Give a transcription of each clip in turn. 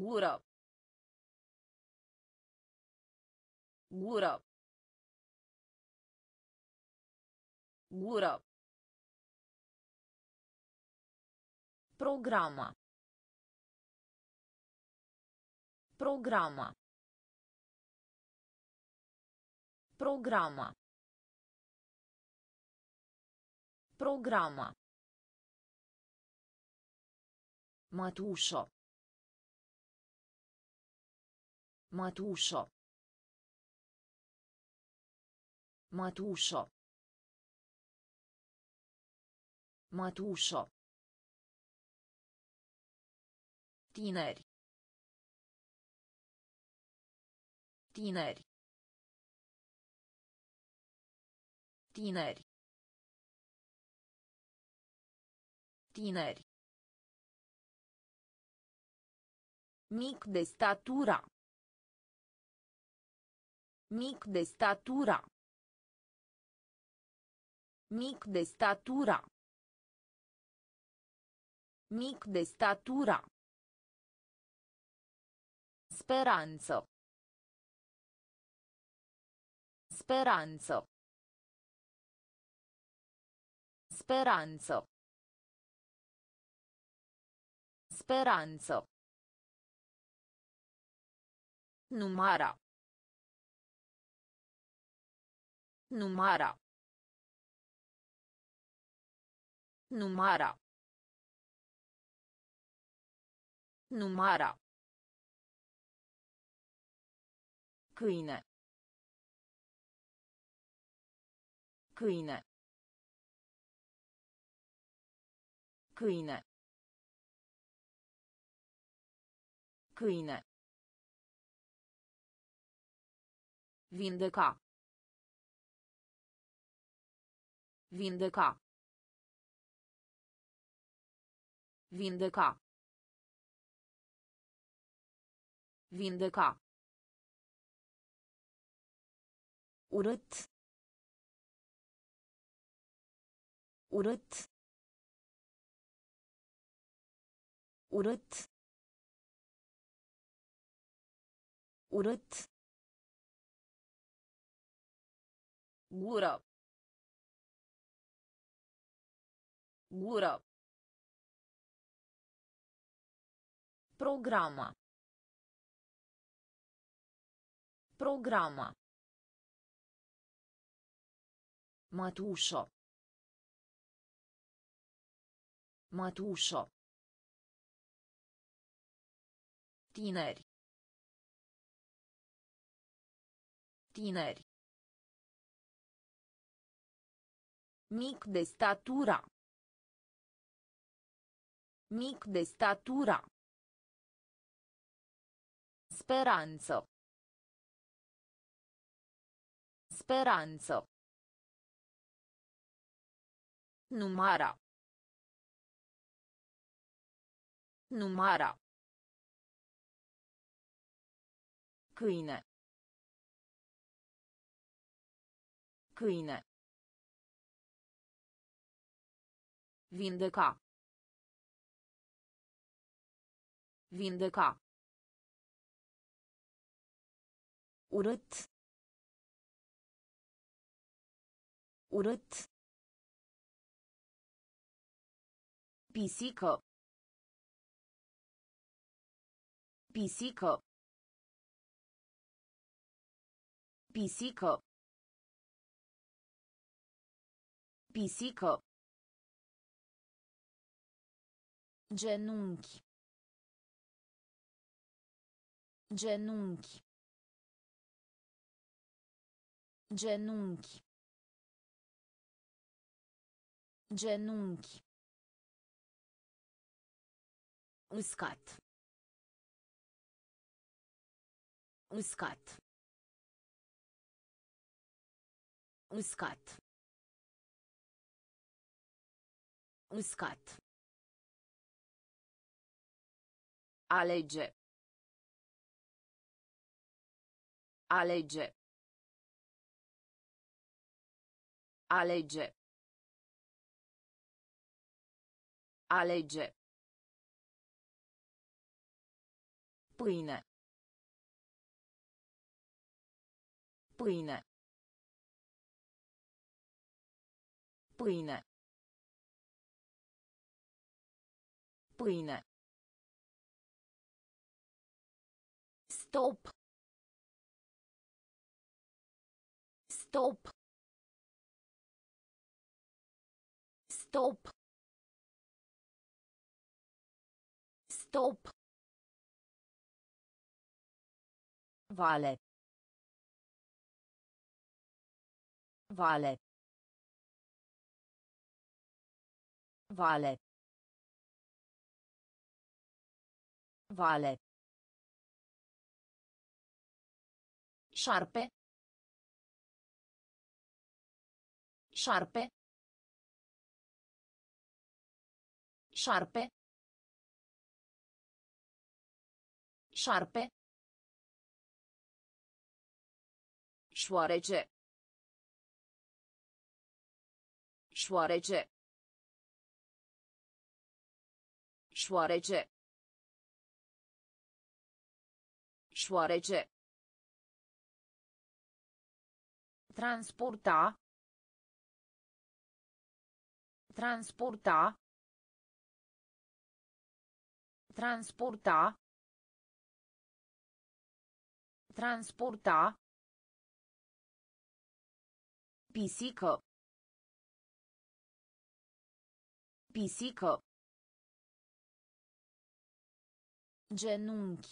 Gură. Gură. Gură. Programa. Programa. Programa. Programa. Mătușă. Mătușă. Mătușă. Mătușă. Tineri. Tineri. Tineri. Tineri. Mic de statura. Mic de statura. Mic de statura. Mic de statura. Speranță. Speranță. Speranță. Speranță. Numara. Numara. Numara. Numara. Câine. Câine. Câine. Câine. Vindeca. Vindeca. Vindeca. Vindeca. Urât. Urât. Urât. Urât. Gură. Gură. Programa. Programa. Mătușă. Mătușă. Tineri. Tineri. Mic de statura. Mic de statura. Speranță. Speranță. Numara. Numara. Câine. Câine. Vindeca. Vindeca. Urât. Urât. Pisică. Pisică. Pisică. Pisică. Genunchi. Genunchi. Genunchi. Genunchi. Uscat. Uscat. Uscat. Uscat. Alege. Alege. Alege. Alege. Pâine. Pâine. Pâine. Pâine. Stop. Stop. Stop. Stop. Vale. Vale. Vale. Vale. Șarpe. Șarpe. Șarpe. Șarpe. Șoarece. Șoarece. Șoarece. Șoarece. Transporta. Transporta. Transporta. Transporta. Pisică. Pisică. Genunchi.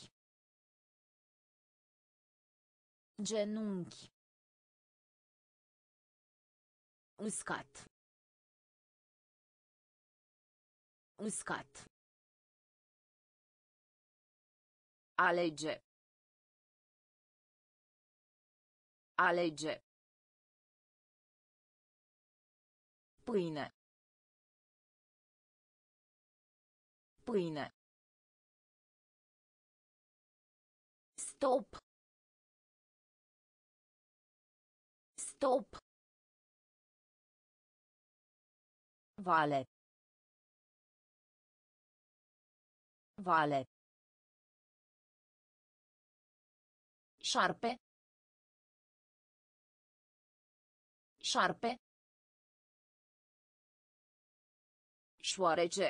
Genunchi. Uscat. Uscat. Alege. Alege. Pâine. Pâine. Stop. Stop. Vale. Vale. Șarpe. Șarpe. Șoarece.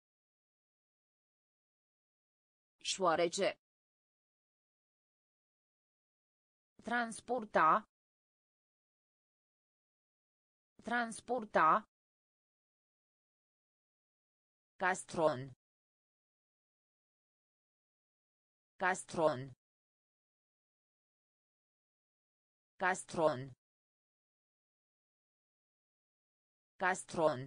Șoarece. Transporta. Transporta. Castron. Castron. Castron. Castron.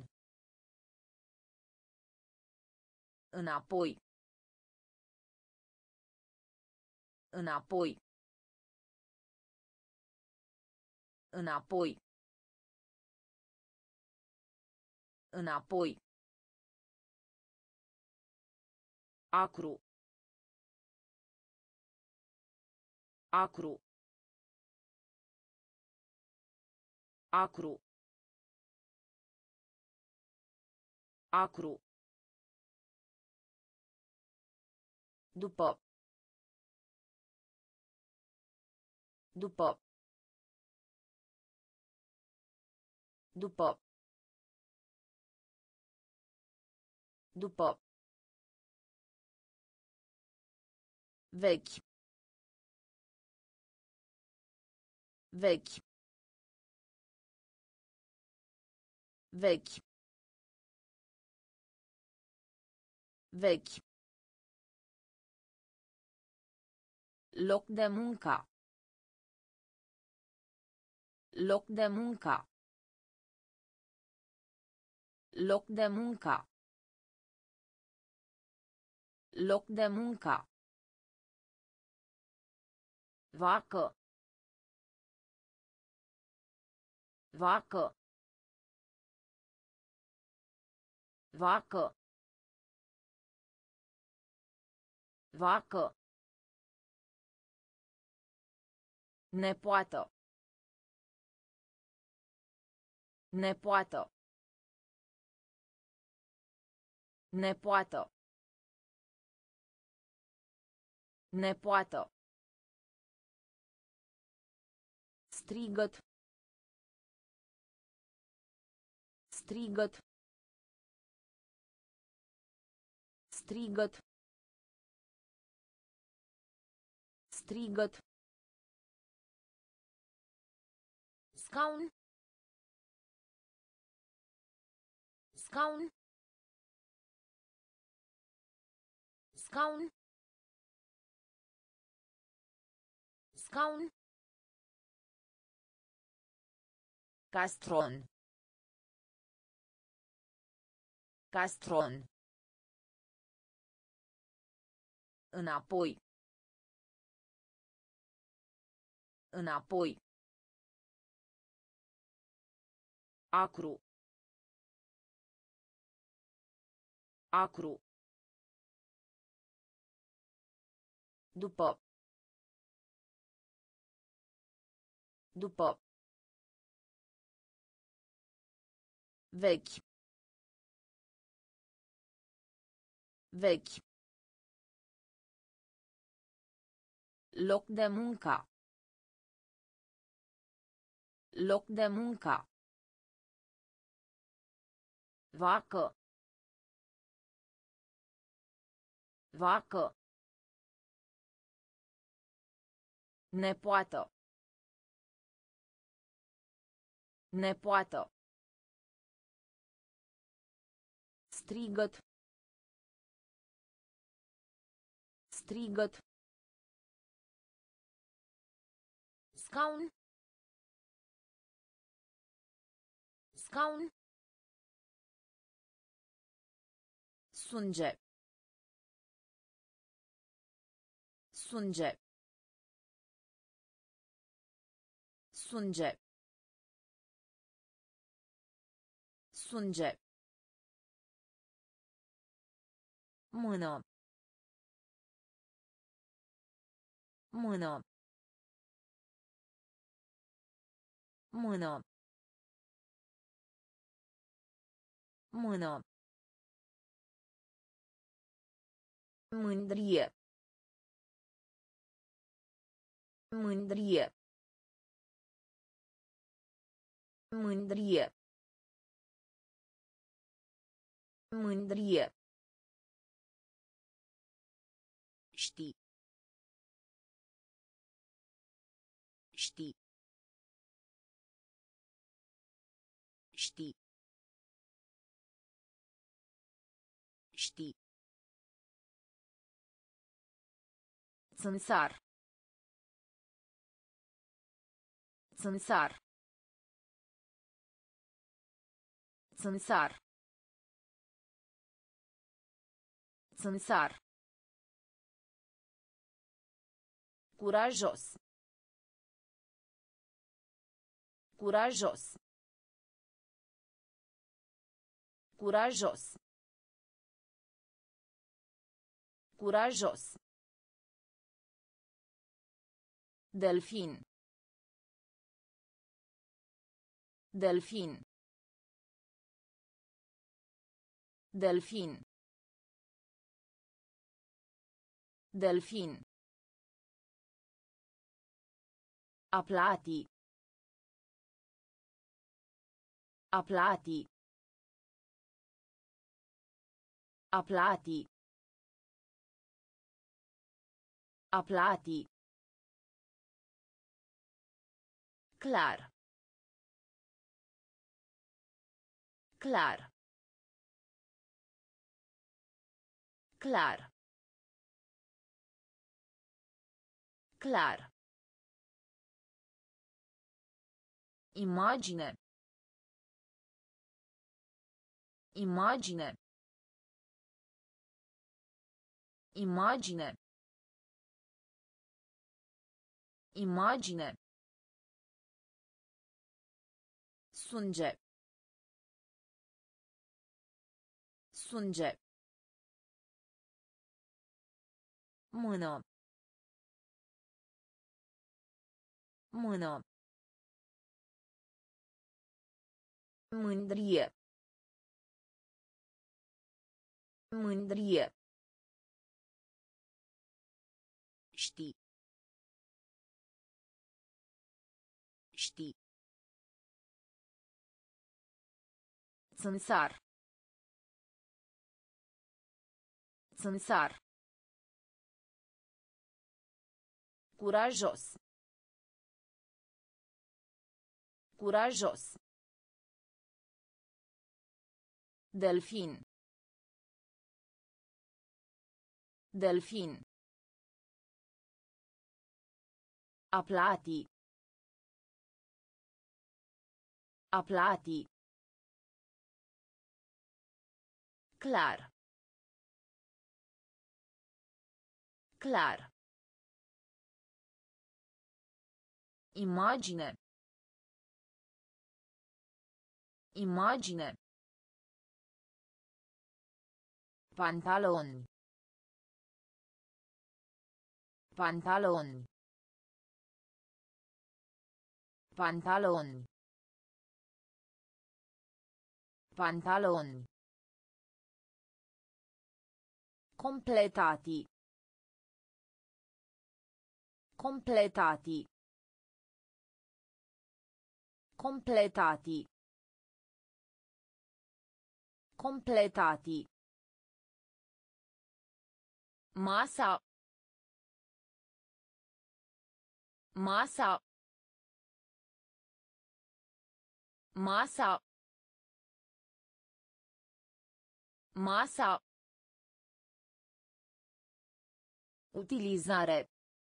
Înapoi. Înapoi. Înapoi. Înapoi. Acru. Acru. Acru. Acru. După. După. După. După. Vechi. Vechi. Vechi. Vechi. Loc de muncă. Loc de muncă. Loc de muncă. Loc de muncă. Vacă. Vacă. Vacă. Vacă. Nepoată. Nepoată. Nepoată. Nepoată. Strigăt. Strigăt. Strigăt. Strigăt. Scaun. Scaun. Scaun. Scaun. Castron. Castron. Înapoi. Înapoi. Acru. Acru. După. După. Vechi. Vechi. Loc de muncă. Loc de muncă. Vacă. Vacă. Nepoată. Nepoată. Strigăt. Strigăt. Scaun. Scaun. Sânge. Sânge. Sânge. Sânge. Mână. Mână. Mână. Mână. Mândrie. Mândrie. Mândrie. Mândrie. Știi. Știi. Știi. Știi. Țânțar. Țânțar. Țânțar. Țânțar. Curajos. Curajos. Curajos. Curajos. Delfin. Delfin. Delfin. Delfin. Aplati. Aplati. Aplati. Aplati. Clar. Clar. Clar. Clar. Imagine. Imagine. Imagine. Imagine. Sânge. Sânge. Mână. Mână. Mândrie. Mândrie. Țânțar. Țânțar. Curajos. Curajos. Delfin. Delfin. Aplati. Aplati. Clar. Clar. Imagine. Imagine. Pantaloni. Pantaloni. Pantaloni. Pantaloni. Completati. Completati. Completati. Completati. Masa. Masa. Masa. Masa. Utilizare.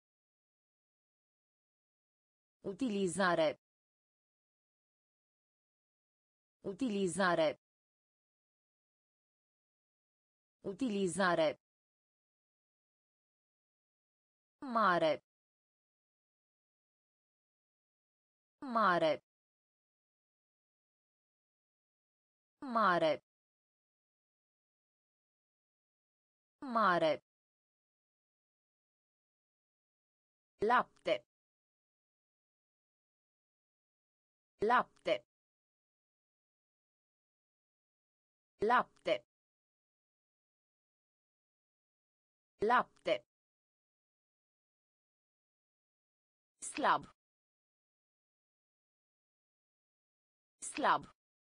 Utilizare. Utilizare. Utilizare. Mare. Mare. Mare. Mare. Lapte. Lapte. Lapte. Lapte. Slab. Slab.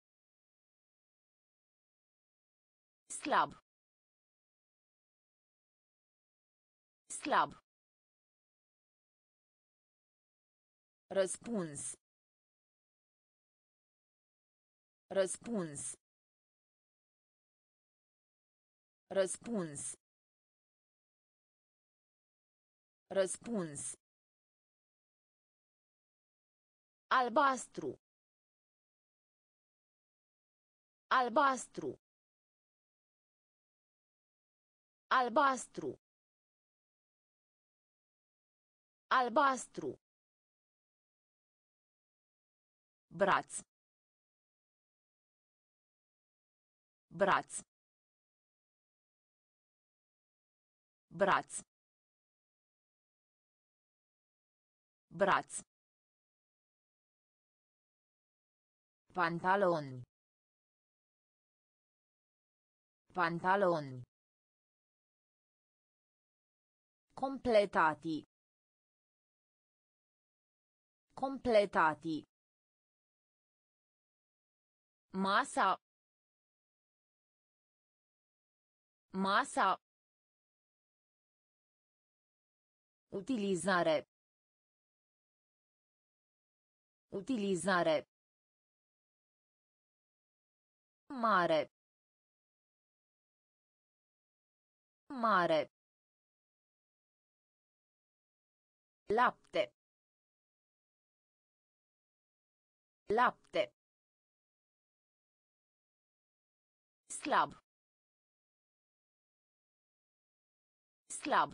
Slab. Slab. Răspuns. Răspuns. Răspuns. Răspuns. Albastru. Albastru. Albastru. Albastru. Braț. Braț. Braț. Braț. Pantaloni. Pantaloni. Completati. Completati. Masa. Masa. Utilizare. Utilizare. Mare. Mare. Lapte. Lapte. Slab. Slab.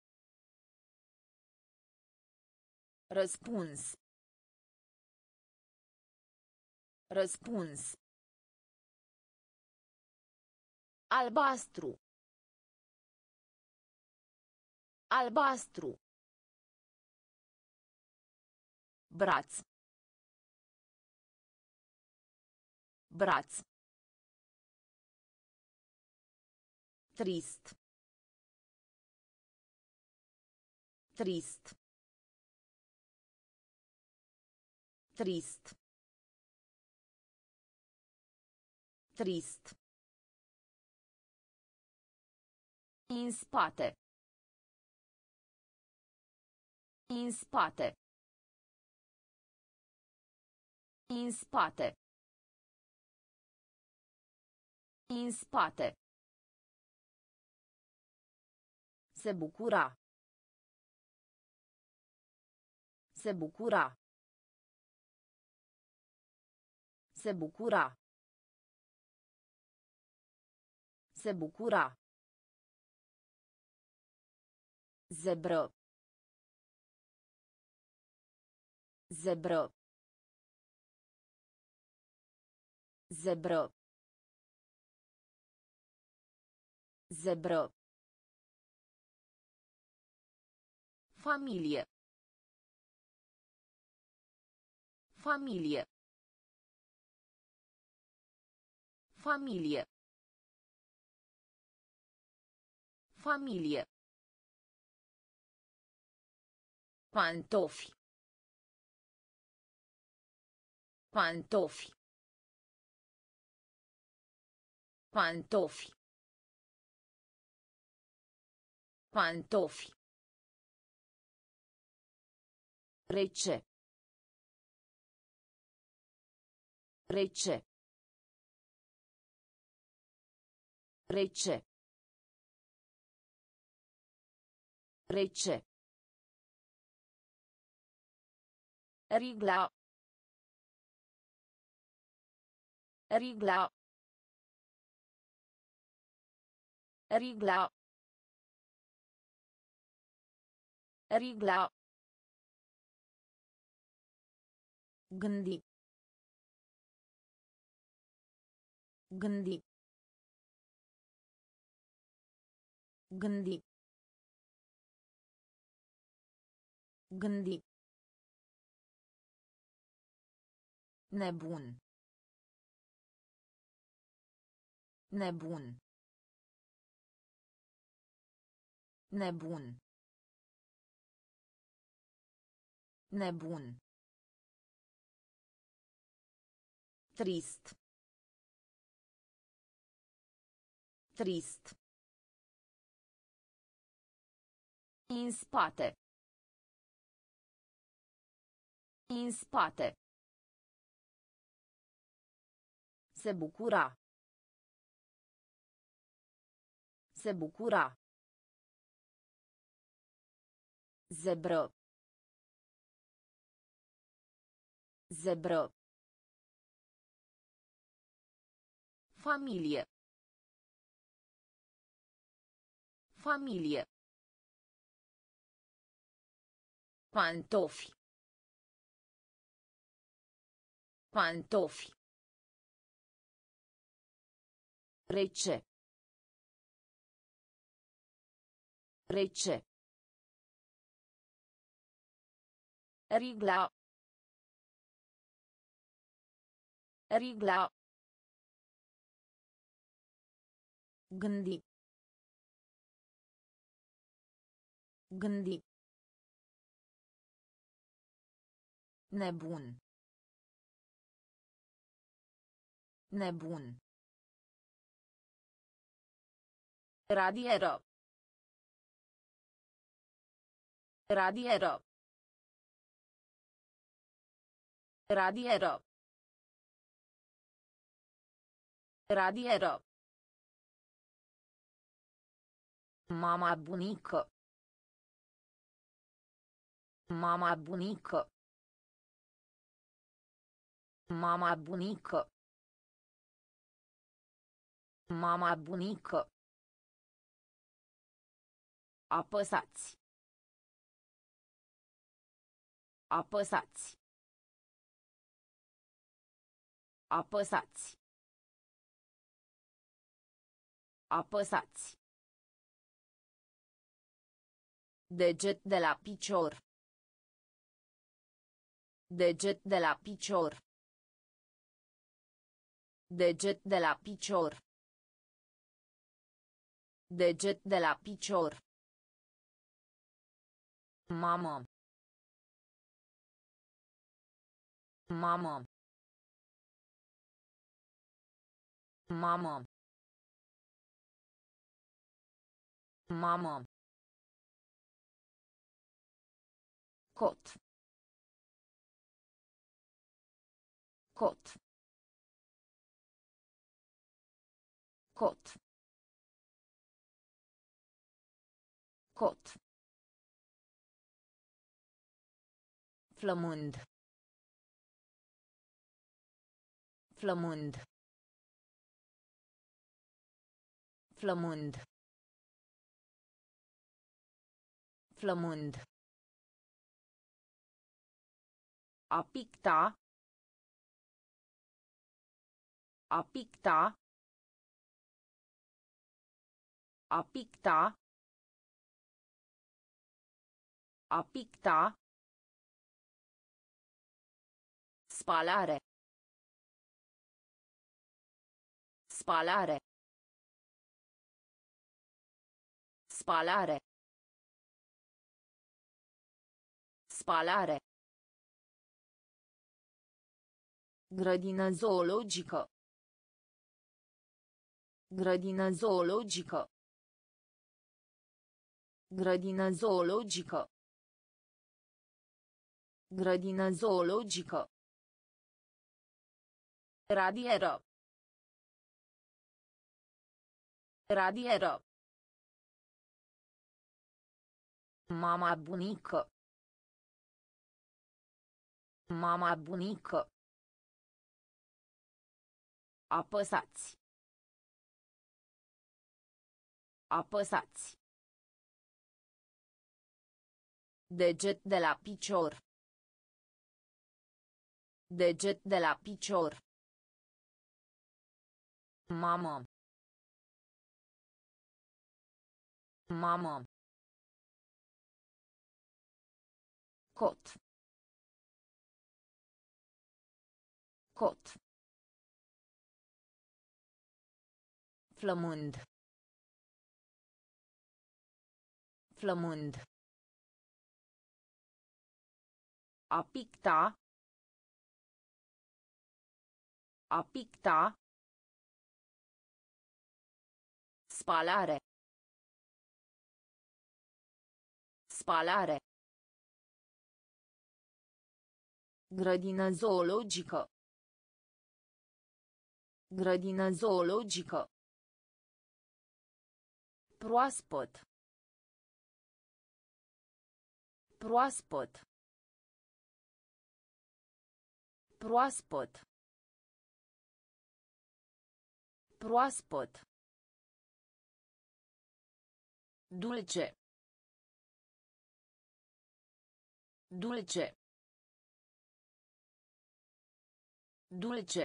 Răspuns. Răspuns. Albastru. Albastru. Braț. Braț. Trist. Trist. Trist. Trist. În spate. În spate. În spate. În spate. Se bucura. Se bucura. Se bucura. Se bucura. Zebră. Zebră. Zebră. Zebră. Familie. Familie. Familie. Familie. Pantofi. Pantofi. Pantofi. Pantofi. Rece. Rece. Rece. Rece. Rigla. Rigla. Rigla. Rigla. Gândi. Gândi. Gândi. Gândi. Nebun. Nebun. Nebun. Nebun. Trist. Trist. În spate. În spate. Se bucura. Se bucura. Zebră. Zebră. Familie. Familie. Pantofi. Pantofi. Rece. Rece. Rigla. Rigla. Gândi. Gândi. Nebun. Nebun. Radieră. Radieră. Radieră. Radieră. Mama bunică. Mama bunică. Mama bunică. Mama bunică. Apăsați. Apăsați. Apăsați. Apăsați. Deget de la picior. Deget de la picior. Deget de la picior. Deget de la picior. Mamă. Mamă. Mamă. Mamă. Cot. Cot. Cot. Cot. Flămând. Flămând. Flămând. Flămând. A picta. A picta. A picta. A picta. Spalare. Spalare. Spalare. Spalare. Grădină zoologică. Grădină zoologică. Grădină zoologică. Grădină zoologică. Radieră. Radieră. Mama bunică. Mama bunică. Apăsați. Apăsați. Deget de la picior. Deget de la picior. Mamă. Mamă. Cot. Cot. Flămând. Flămând. A picta. A picta. Spalare. Spalare. Grădină zoologică. Grădină zoologică. Proaspăt. Proaspăt. Proaspăt. Proaspăt. Dulce. Dulce. Dulce.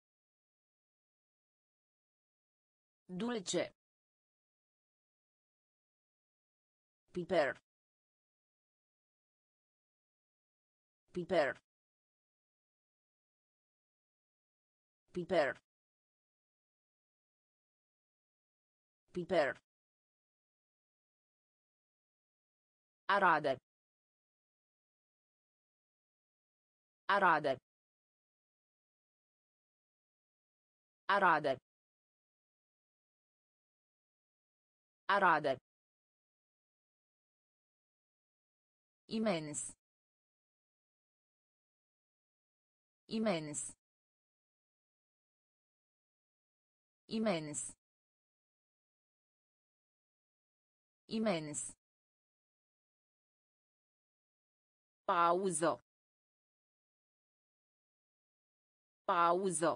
Dulce. Piper. Piper. Piper. Piper. Arade. Arade. Arade. Arade. Imens. Imens. Imens. Imens. Pauză. Pauză.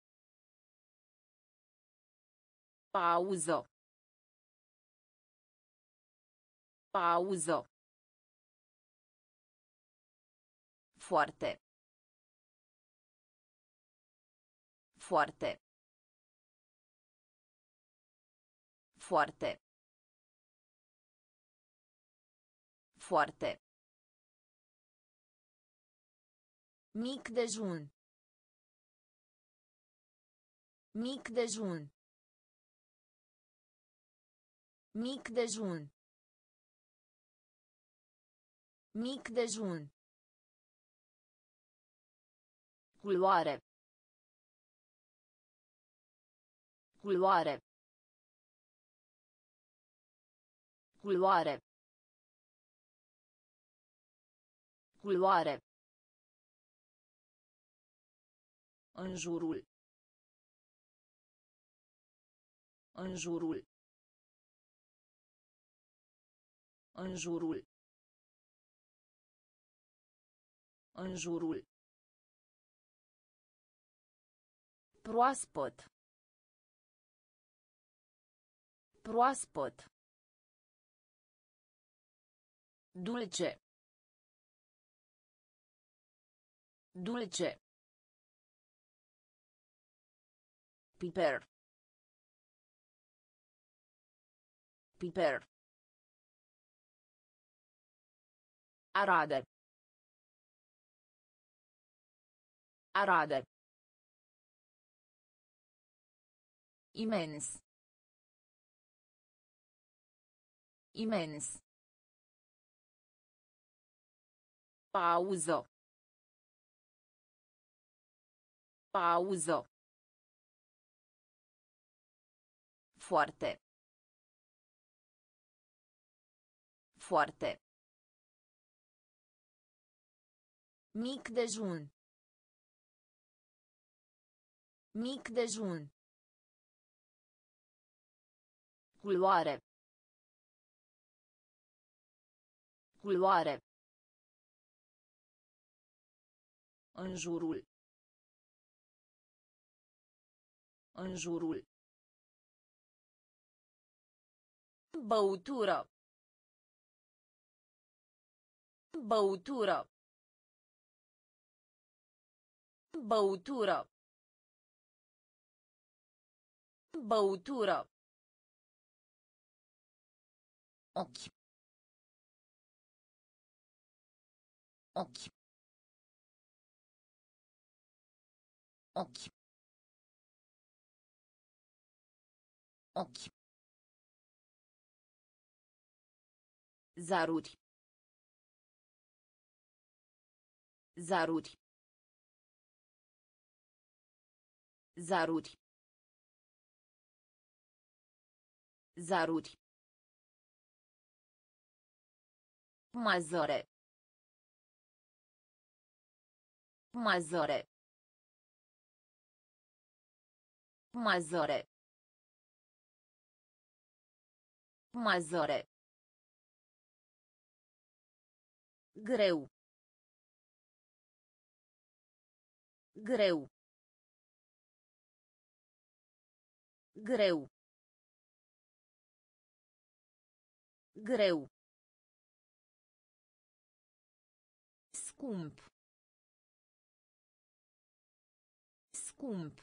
Pauză. Pauză. Foarte. Foarte. Foarte. Foarte. Mic dejun. Mic dejun. Mic dejun. Mic dejun. Culoare. Culoare. Culoare. Culoare. În jurul. În jurul. În jurul. În jurul. Proaspăt. Proaspăt. Dulce. Dulce. Piper. Piper. Arade. Arade. Imens. Imens. Pauză. Pauză. Foarte. Foarte. Mic dejun. Mic dejun. Culoare. Culoare. În jurul. În jurul. Băutură. Băutură. Băutură. Băutură. Ochi. Ochi. Ochi. Ochi. Zaruri. Zaruri. Zaruri. Zaruri. Mazăre. Mazăre. Mazăre. Mazăre. Greu. Greu. Greu. Greu. Scump. Scump.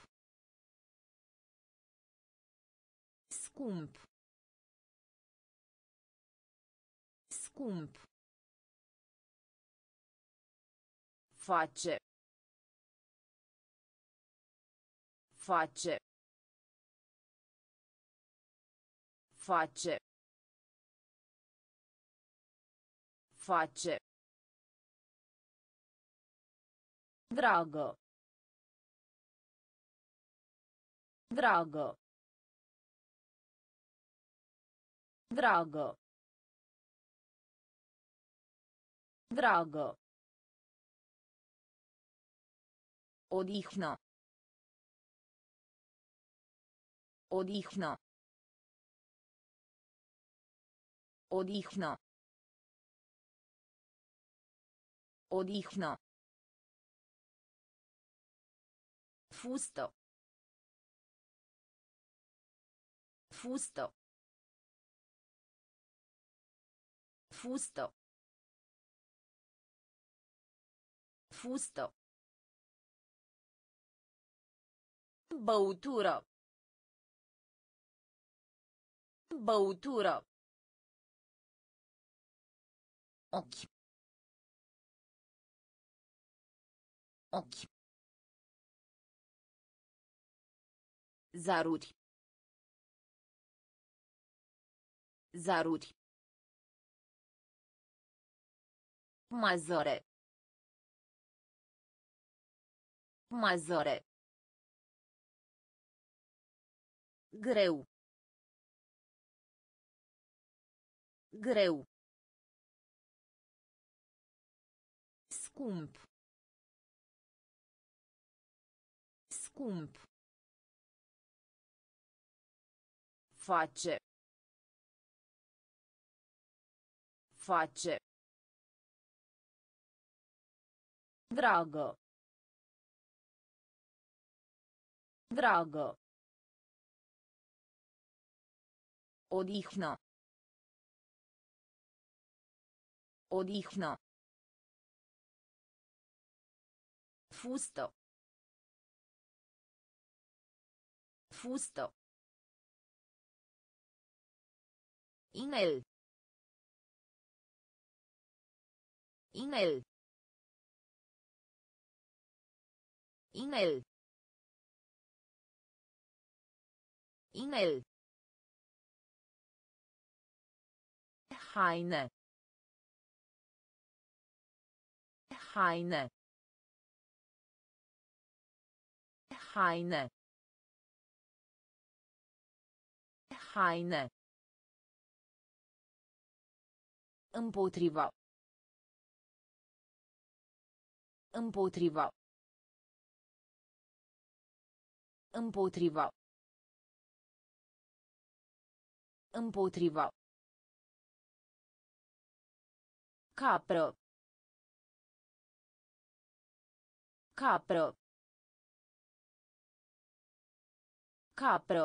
Scump. Scump. Face. Face. Face. Face. Dragă. Dragă. Dragă. Dragă. Odihnă. Odihnă. Odihnă. Odihnă. Fustă. Fustă. Fustă. Fustă. Băutură. Băutură. Ochi. Ochi. Zaruri. Zaruri. Mazăre. Mazăre. Greu. Greu. Scump. Scump. Face. Face. Dragă. Dragă. Odihnă. Odihnă. Fustă. Fustă. Inel. Inel. Inel. Inel. Haine. Haine. Haine. Haine. Împotriva. Împotriva. Împotriva. Împotriva. Capră. Capră. Capră.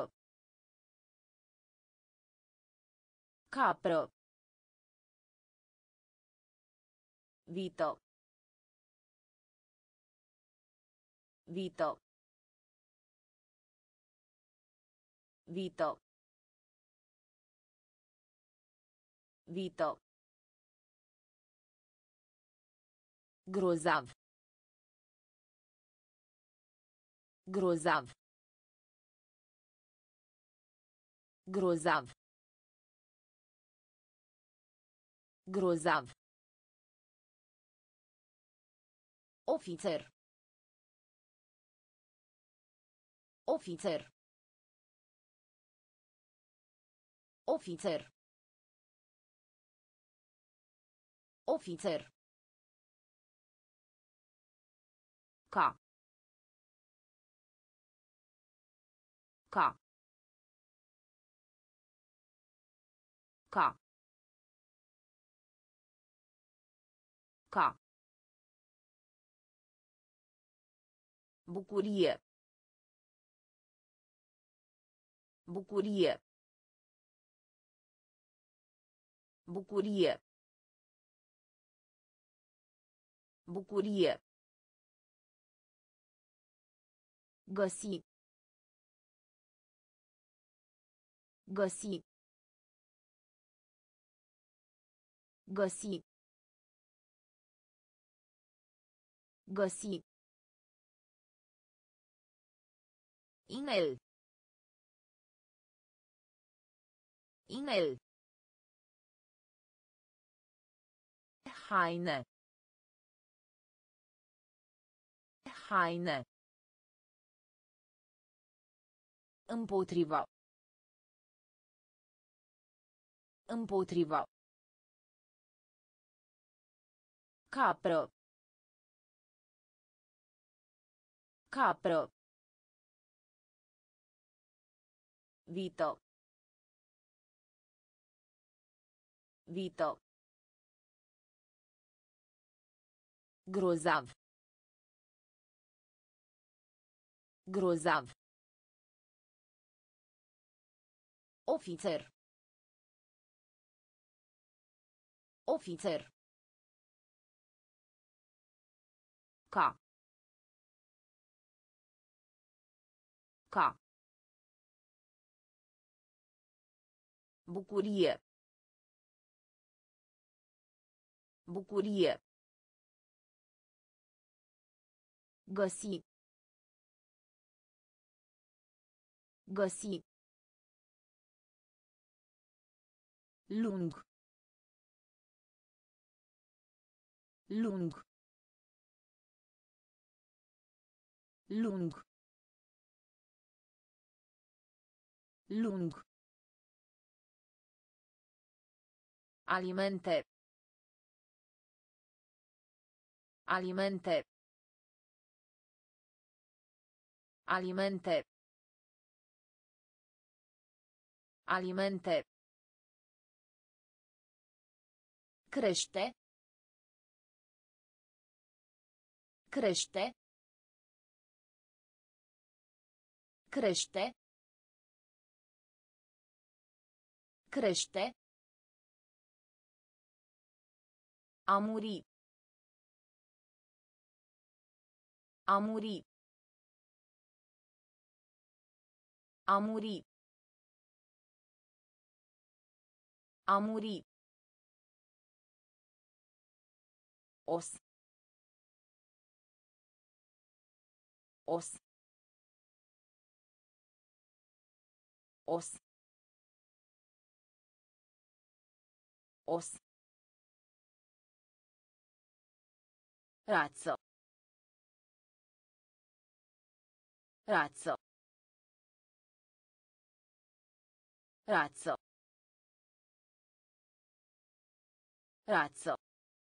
Capră. Vită. Vită. Vită. Vită. Grozav. Grozav. Grozav. Grozav. Ofițer. Ofițer. Ofițer. Ofițer. Ca. Ca. Ca. Ca. Bucurie. Bucurie. Bucurie. Bucurie. Găsi. Găsi. Găsi. Găsi. Inel. Inel. Haine. Haine. Împotriva. Împotriva. Capră. Capră. Vită. Vită. Grozav. Grozav. Ofițer. Ofițer. Ca. Ca. Bucurie. Bucurie. Găsi. Găsi. Lung. Lung. Lung. lung, alimente, alimente, alimente, alimente, crește, crește, crește, crește, a muri, a muri, a muri, a muri, os, os, os, os, razzo, razzo, razzo, razzo,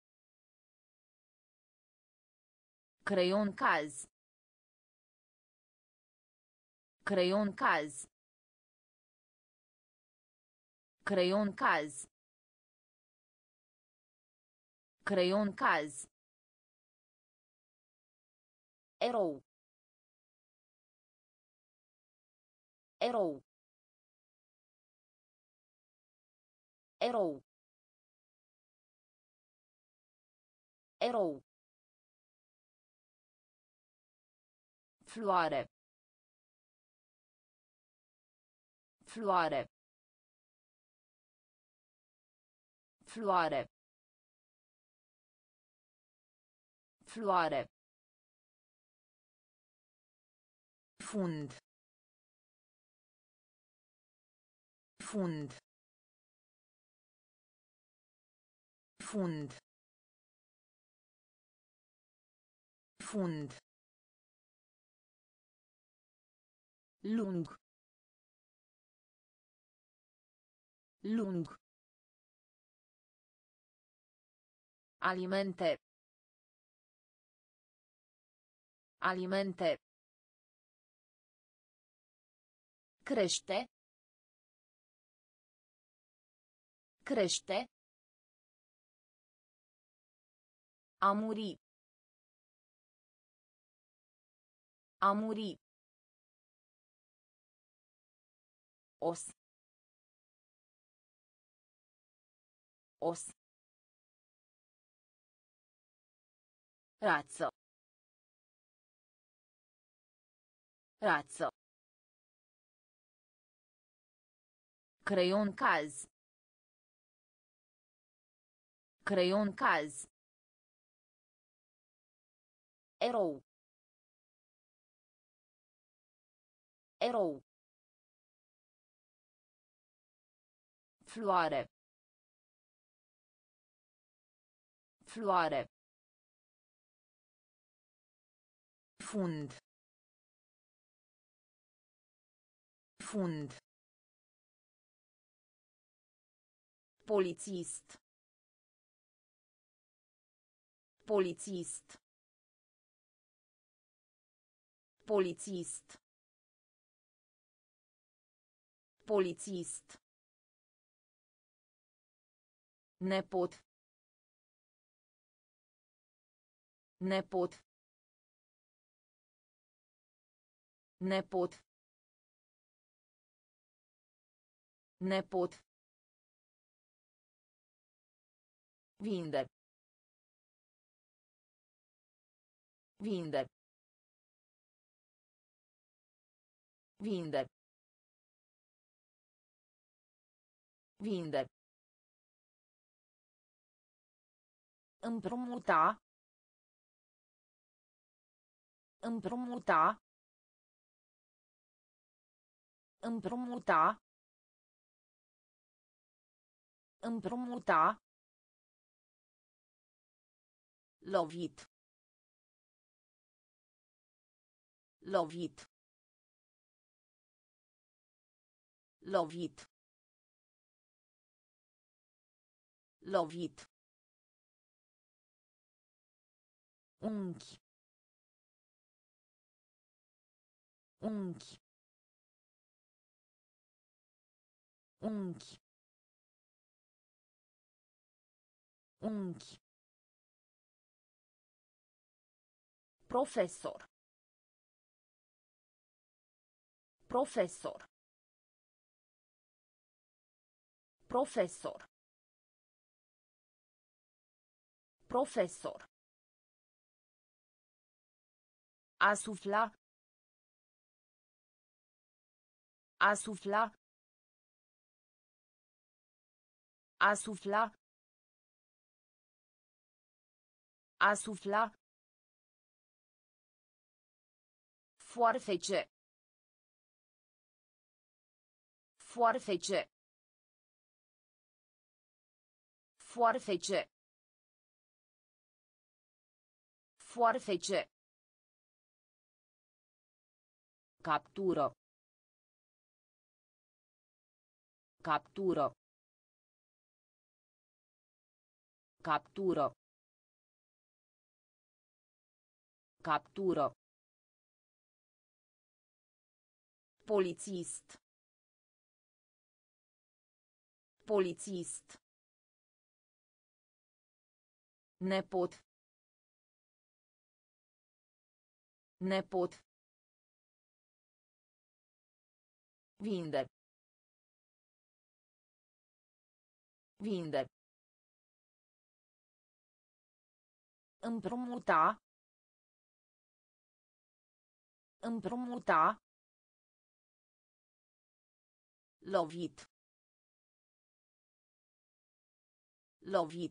creion caz, creion caz, creion caz, creion caz, erou, erou, erou, erou, floare, floare, floare, floare, fund, fund, fund, fund, lung, lung, alimente, alimente, crește, crește, a muri, a muri, os, os, razzo, razzo, creion caz, creion caz, erou, erou, floare, floare, fund, fund, polițist, polițist, polițist, polițist, nepot, nepot, nepot, nepot, vinde, vinde, vinde, vinde, împrumuta, împrumuta, împrumuta, împrumuta, lovit, lovit, Lovit. Lovit. Unchi. Unchi. Unchi. Unchi. Profesor. Profesor. Profesor. Profesor. A sufla. A sufla. A sufla. A sufla. Foarfece. Foarfece. Foarfece. Foarfece. Captură. Captură. Captură. Captură. Polițist. Polițist. Nepot. Nepot. Vinde. Vinde. Împrumuta. Împrumuta. Lovit. Lovit.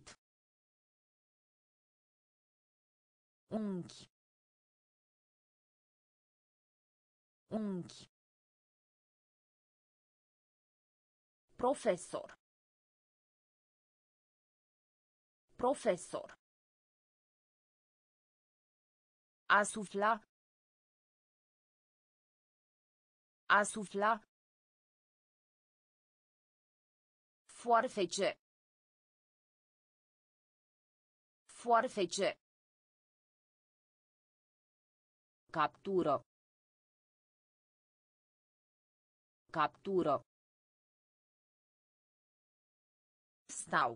Unchi. Unchi. Profesor. Profesor. A sufla. A sufla. Foarfece. Foarfece. Captură. Captură. Stau.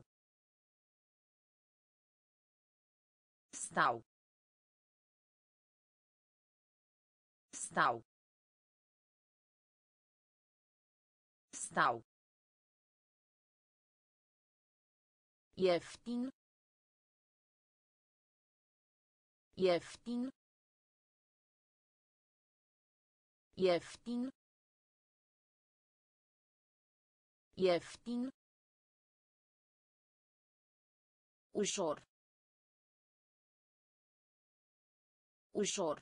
Stau. Stau. Stau. Ieftin. Ieftin. Ieftin. Ieftin. Ușor. Ușor.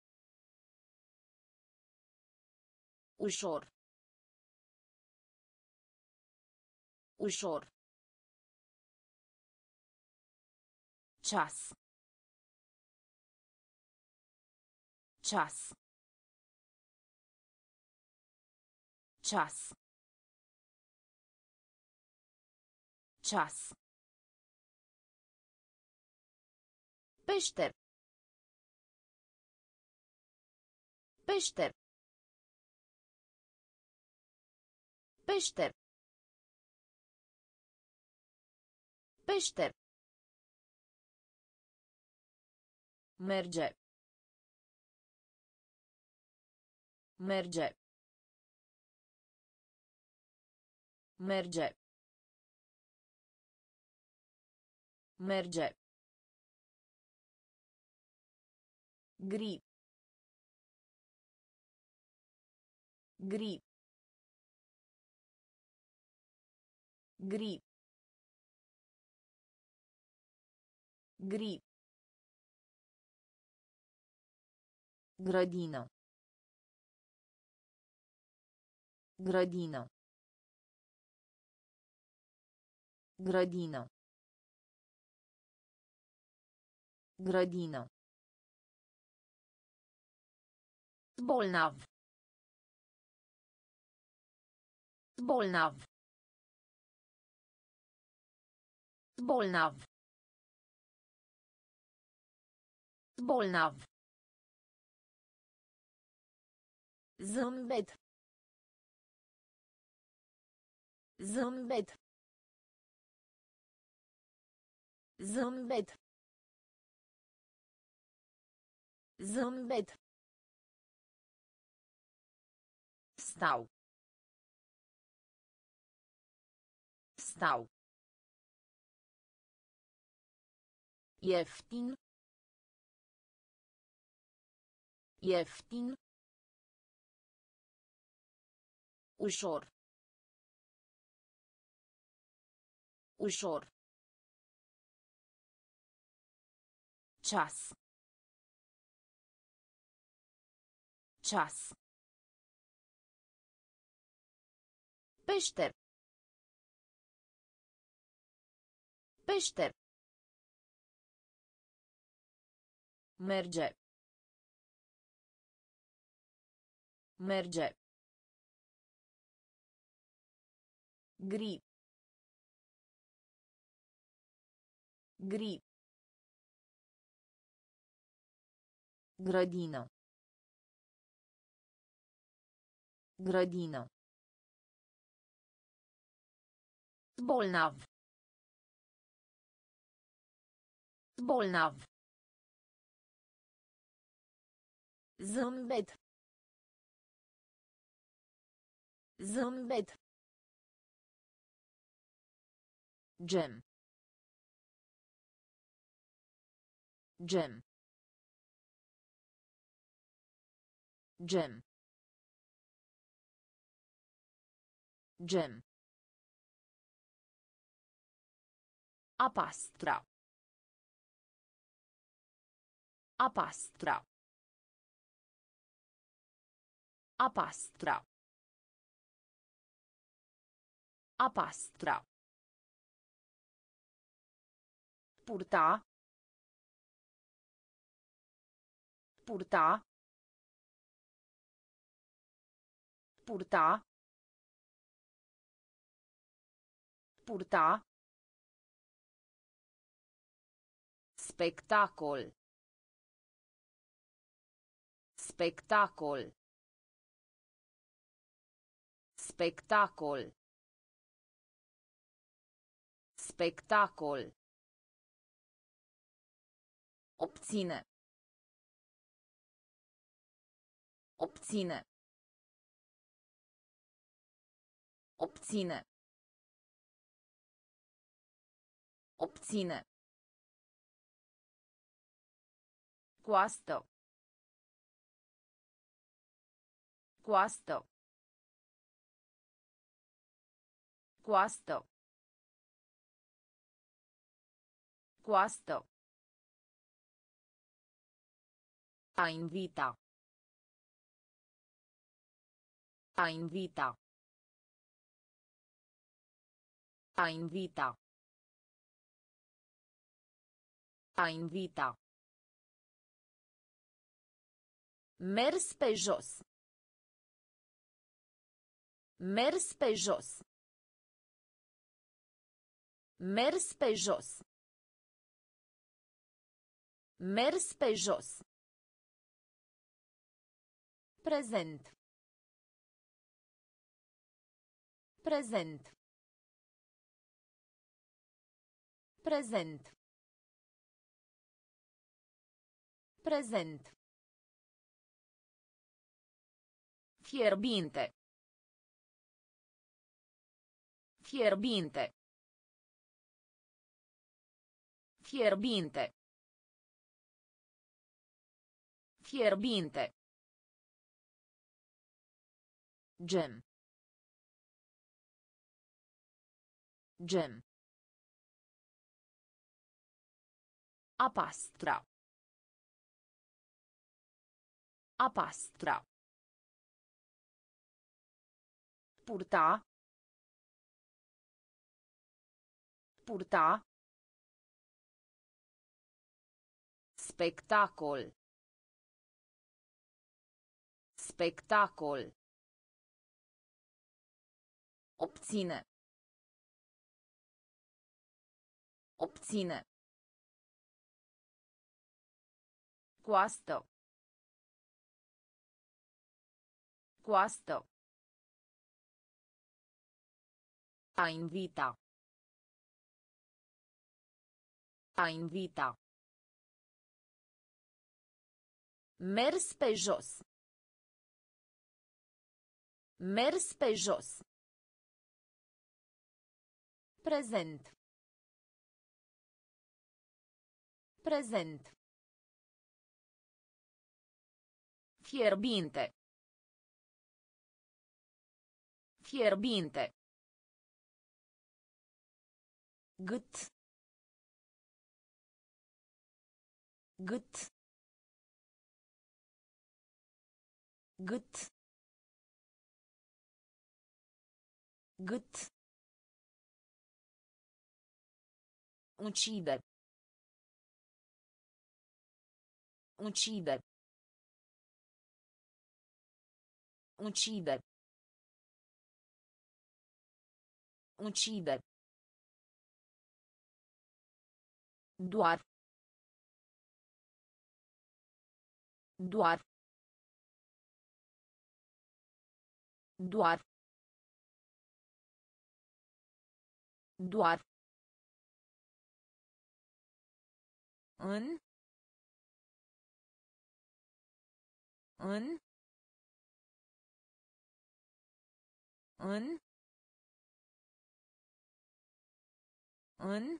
Ușor. Ușor. Ceas. Ceas. Ceas. Ceas. Peșter. Peșter. Peșter. Peșter. Merge. Merge. Merge. Merge. Gri. Gri. Gri. Gri. Grădină. Grădină. Grădină. Grădină. Bolnav. Bolnav. Bolnav. Bolnav. Zâmbet. Zâmbet. Zâmbet. Zâmbet. Stau. Stau. Ieftin. Ieftin. Ușor. Ușor. Ceas. Ceas. Peșter. Peșter. Merge. Merge. Gri. Gri. Grădină. Grădină. Bolnav. Bolnav. Zâmbet. Zâmbet. Gem. Gem. Gem. Gem. A pastra. A pastra. A pastra. A pastra. Purta. Purta. Purta. Purta. Spectacol. Spectacol. Spectacol. Spectacol. Obține. Obține. Obține. Obține. Coastă. Coastă. Coastă. Coastă. A invita. A invita. A invita. A invita. Mers pe jos. Mers pe jos. Mers pe jos. Mers pe jos. Prezent. Prezent. Prezent. Prezent. Fierbinte. Fierbinte. Fierbinte. Fierbinte. Gem. Gem. A pastra. A pastra. Purta. Purta. Spectacol. Spectacol. Obține. Obține. Coastă. Coastă. A invita. A invita. Mers pe jos. Mers pe jos. Prezent. Prezent. Fierbinte. Fierbinte. Gât. Gât. Gât. Gât. Uccide. Uccide. Uccide. Uccide. Doar. Doar. Doar. Doar. În. În. În. În.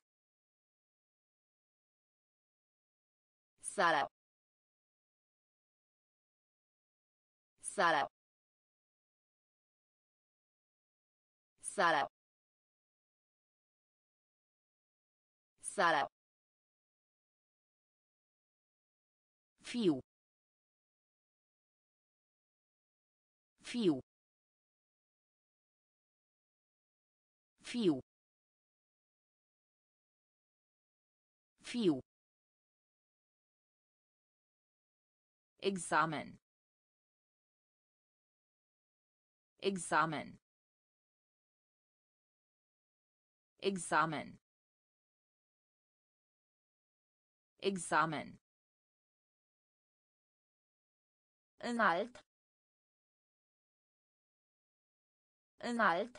Sara. Sara. Sara. Sara. Fiu. Fiu. Fiu. Fiu. Examen. Examen. Examen. Examen. Înalt. Înalt.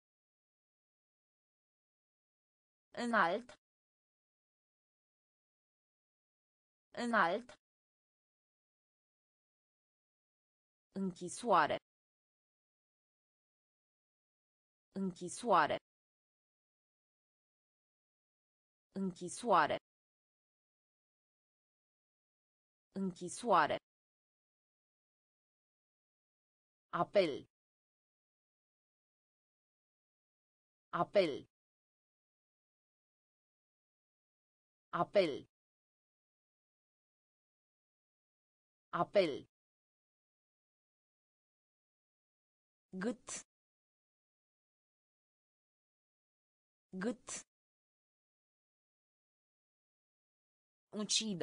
Înalt. Înalt. Închisoare. Închisoare. Închisoare. Închisoare. Apel. Apel. Apel. Apel. Gât. Gât. Uccide.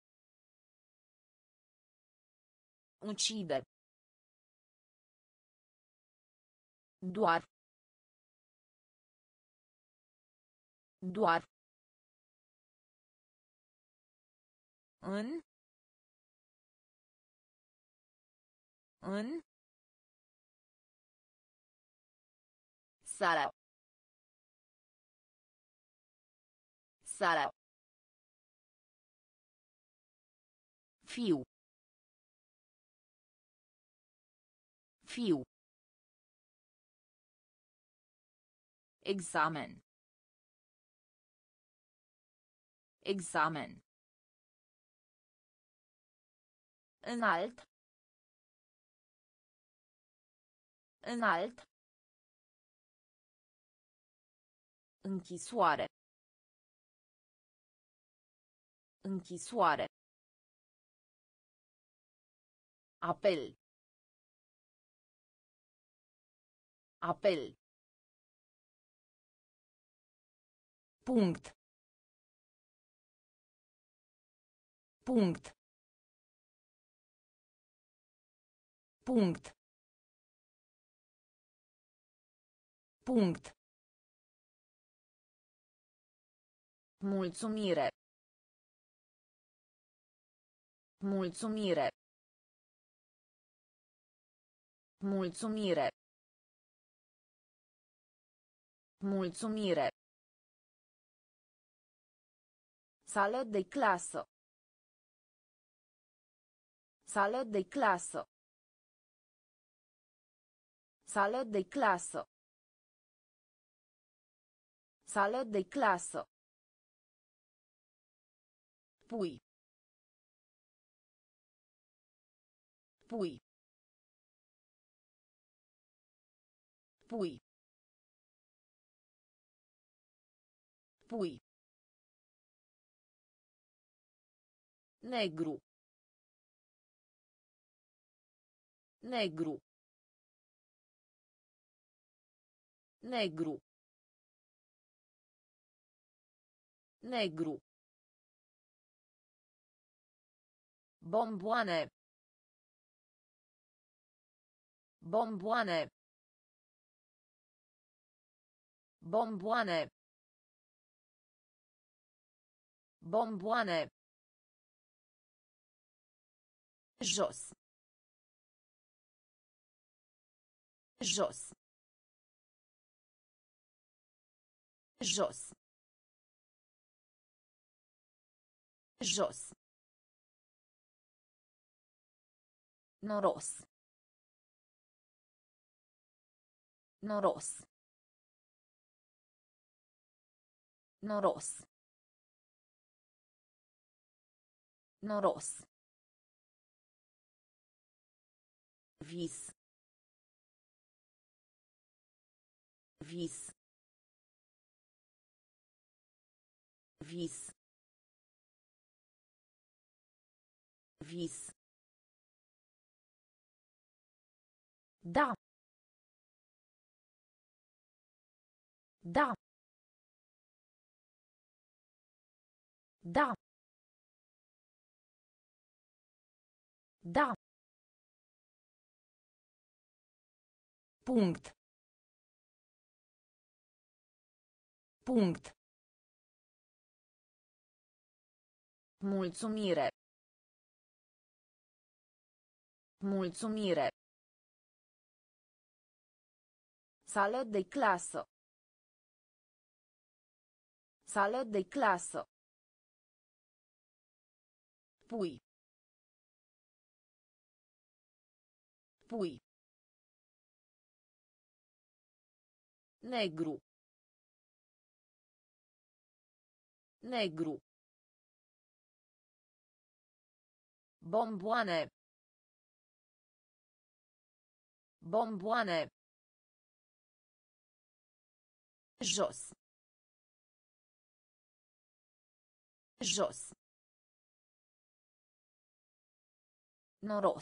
Uccide. Doar. Doar. În. În. Sara. Sara. Fiu. Fiu. Examen. Examen. Înalt. Înalt. Închisoare. Închisoare. Apel. Apel. Punct. Punct. Punct. Punct. Mulțumire. Mulțumire. Mulțumire. Mulțumire. Sală de clasă. Sală de clasă. Sală de clasă. Sală de clasă. Pui. Pui. Pui. Pui. Negru. Negru. Negru. Negru. Bomboane. Bomboane. Bomboane. Bomboane. Jos. Jos. Jos. Jos. Noros. Noros. Noros. Noros. Vis. Vis. Vis. Vis. Da. Da. Da. Da. Punct. Punct. Mulțumire. Mulțumire. Sală de clasă. Sală de clasă. Pui. Pui. Negru. Negru. Bomboane. Bomboane. Jos. Jos. Noros.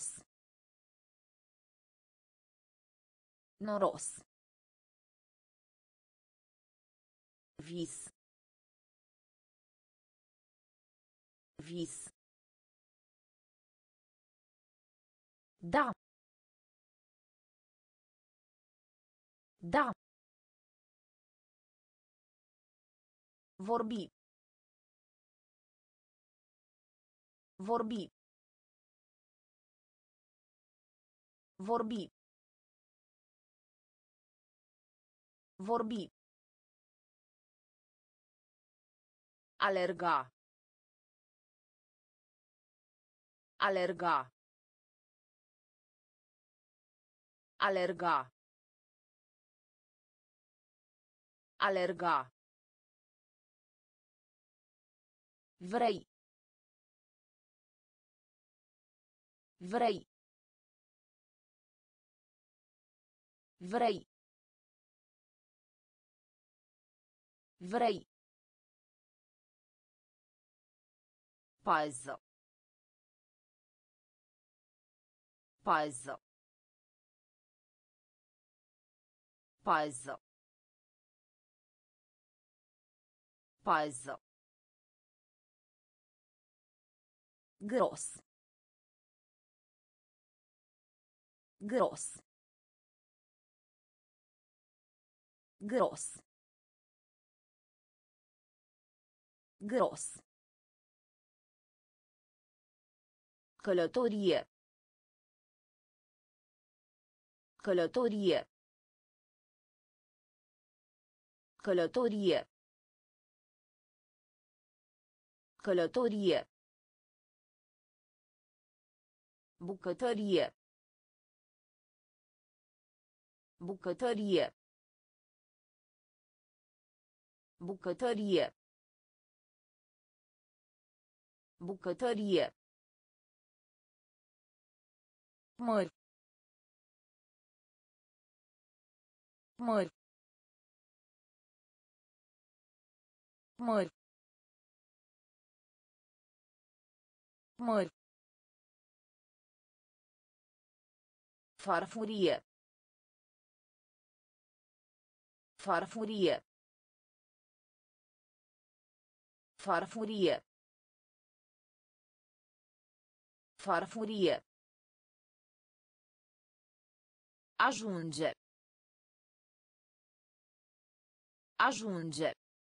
Noros. Vis. Vis. Da. Da. Vorbi. Vorbi. Vorbi. Vorbi. Alerga. Alerga. Alerga. Alerga. Vrei. Vrei. Vrei. Vrei. Pază. Pază. Pază. Pază. Gros. Gros. Gros. Gros. Călătorie. Călătorie. Călătorie. Călătorie. Bucătărie. Bucătărie. Bucătărie. Bucătărie. Mări. Mări. Mări. Mări. Farfurie. Farfurie. Farfurie. Farfurie. Ajunge. Ajunge.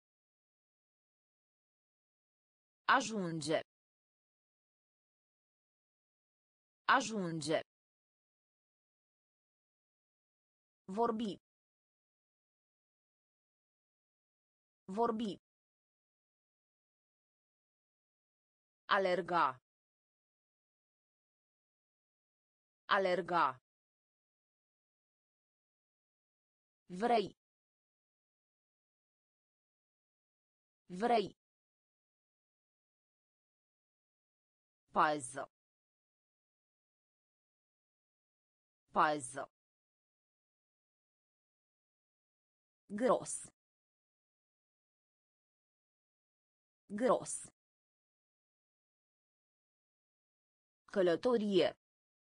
Ajunge. Ajunge. Vorbi. Vorbi. Alerga. Alerga. Vrei. Vrei. Pază. Pază. Gros. Gros. Călătorie.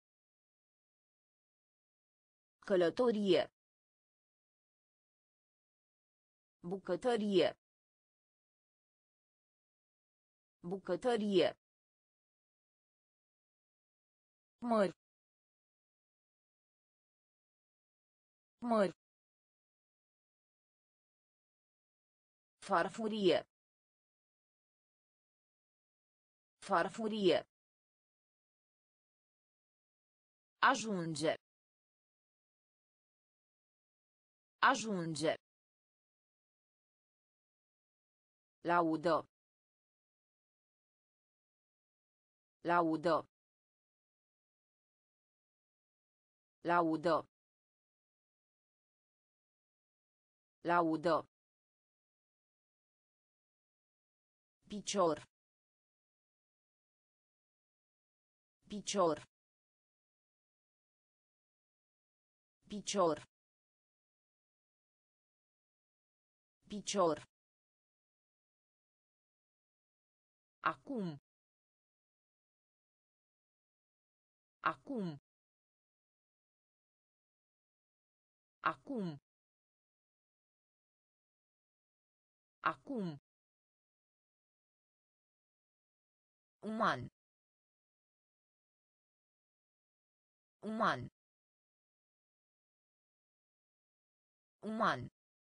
Călătorie. Bucătărie. Bucătărie. Mări. Mări. Farfurie. Farfurie. Ajunge. Ajunge. Laudă. Laudă. Laudă. Laudă. Picior. Picior. Picior. Picior. Acum. Acum. Acum. Acum. Uman. Uman. Uman.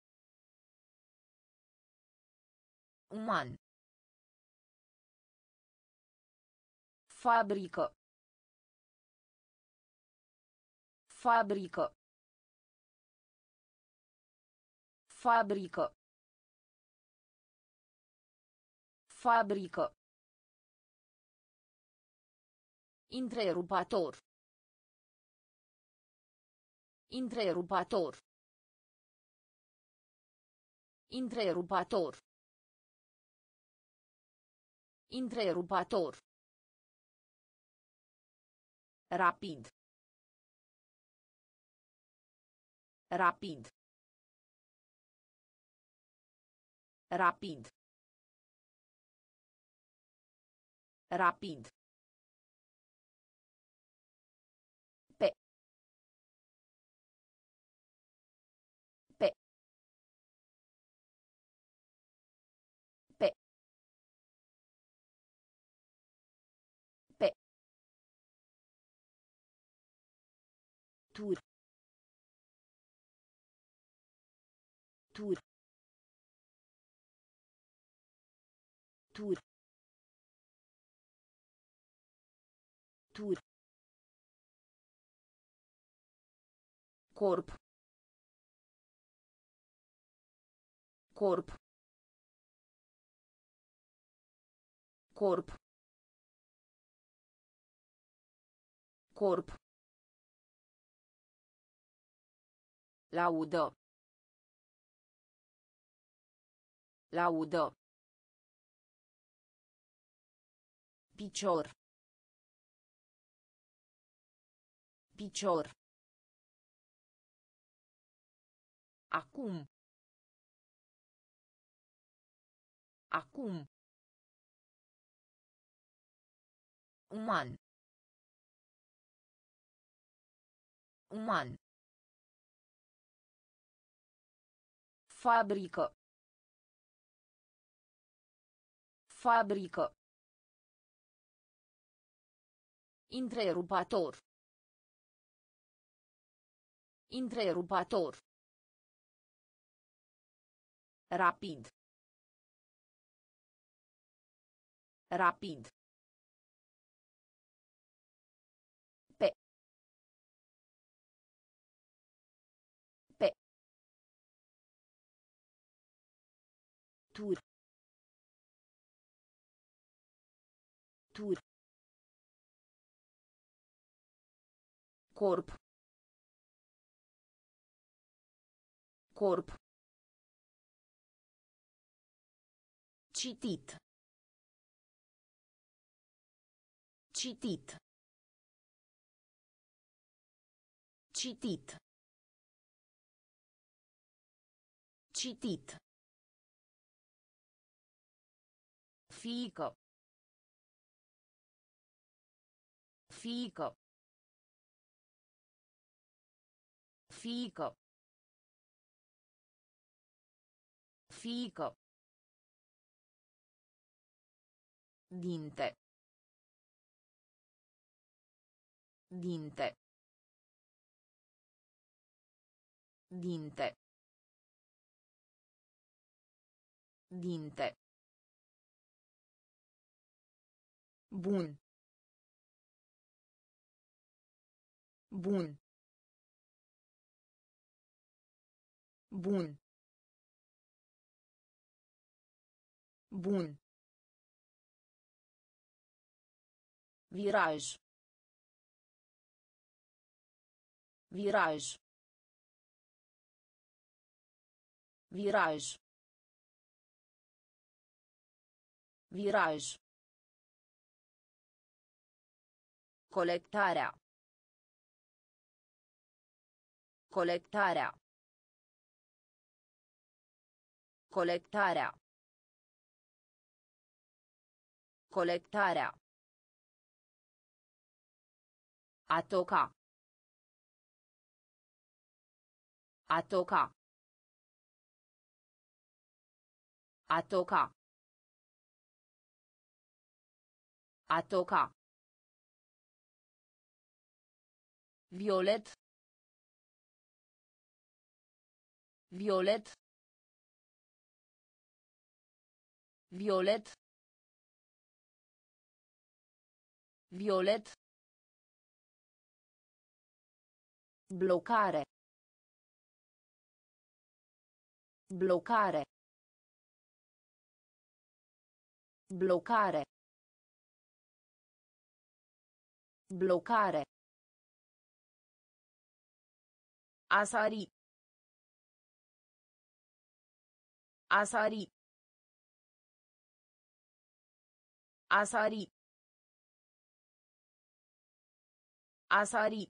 Uman. Fabrică. Fabrică. Fabrică. Fabrică. Întrerupator. Întrerupator. Întrerupator. Întrerupator. Rapid. Rapid. Rapid. Rapid. Pe. Pe. Pe. Pe. Tur. Tur. Tur. Tur. Corp. Corp. Corp. Corp. Laudă. Laudă. Picior. Picior. Acum. Acum. Uman. Uman. Fabrică. Fabrică. Întrerupator. Întrerupator. Rapid. Rapid. Pe. Pe. Tur. Tur. Corp. Corp. Citit. Citit. Citit. Citit. Fiică. Fiică. Fiică. Fiică. Dinte. Dinte. Dinte. Dinte. Bun. Bun. Bun. Bun. Viraj. Viraj. Viraj. Viraj. Colectarea. Colectarea. Colectarea. Colectarea. A toca. A toca. A toca. A toca. Violet. Violet. Violet. Violet. Blocare. Blocare. Blocare. Blocare. A sari. A sari. A sari. A sari.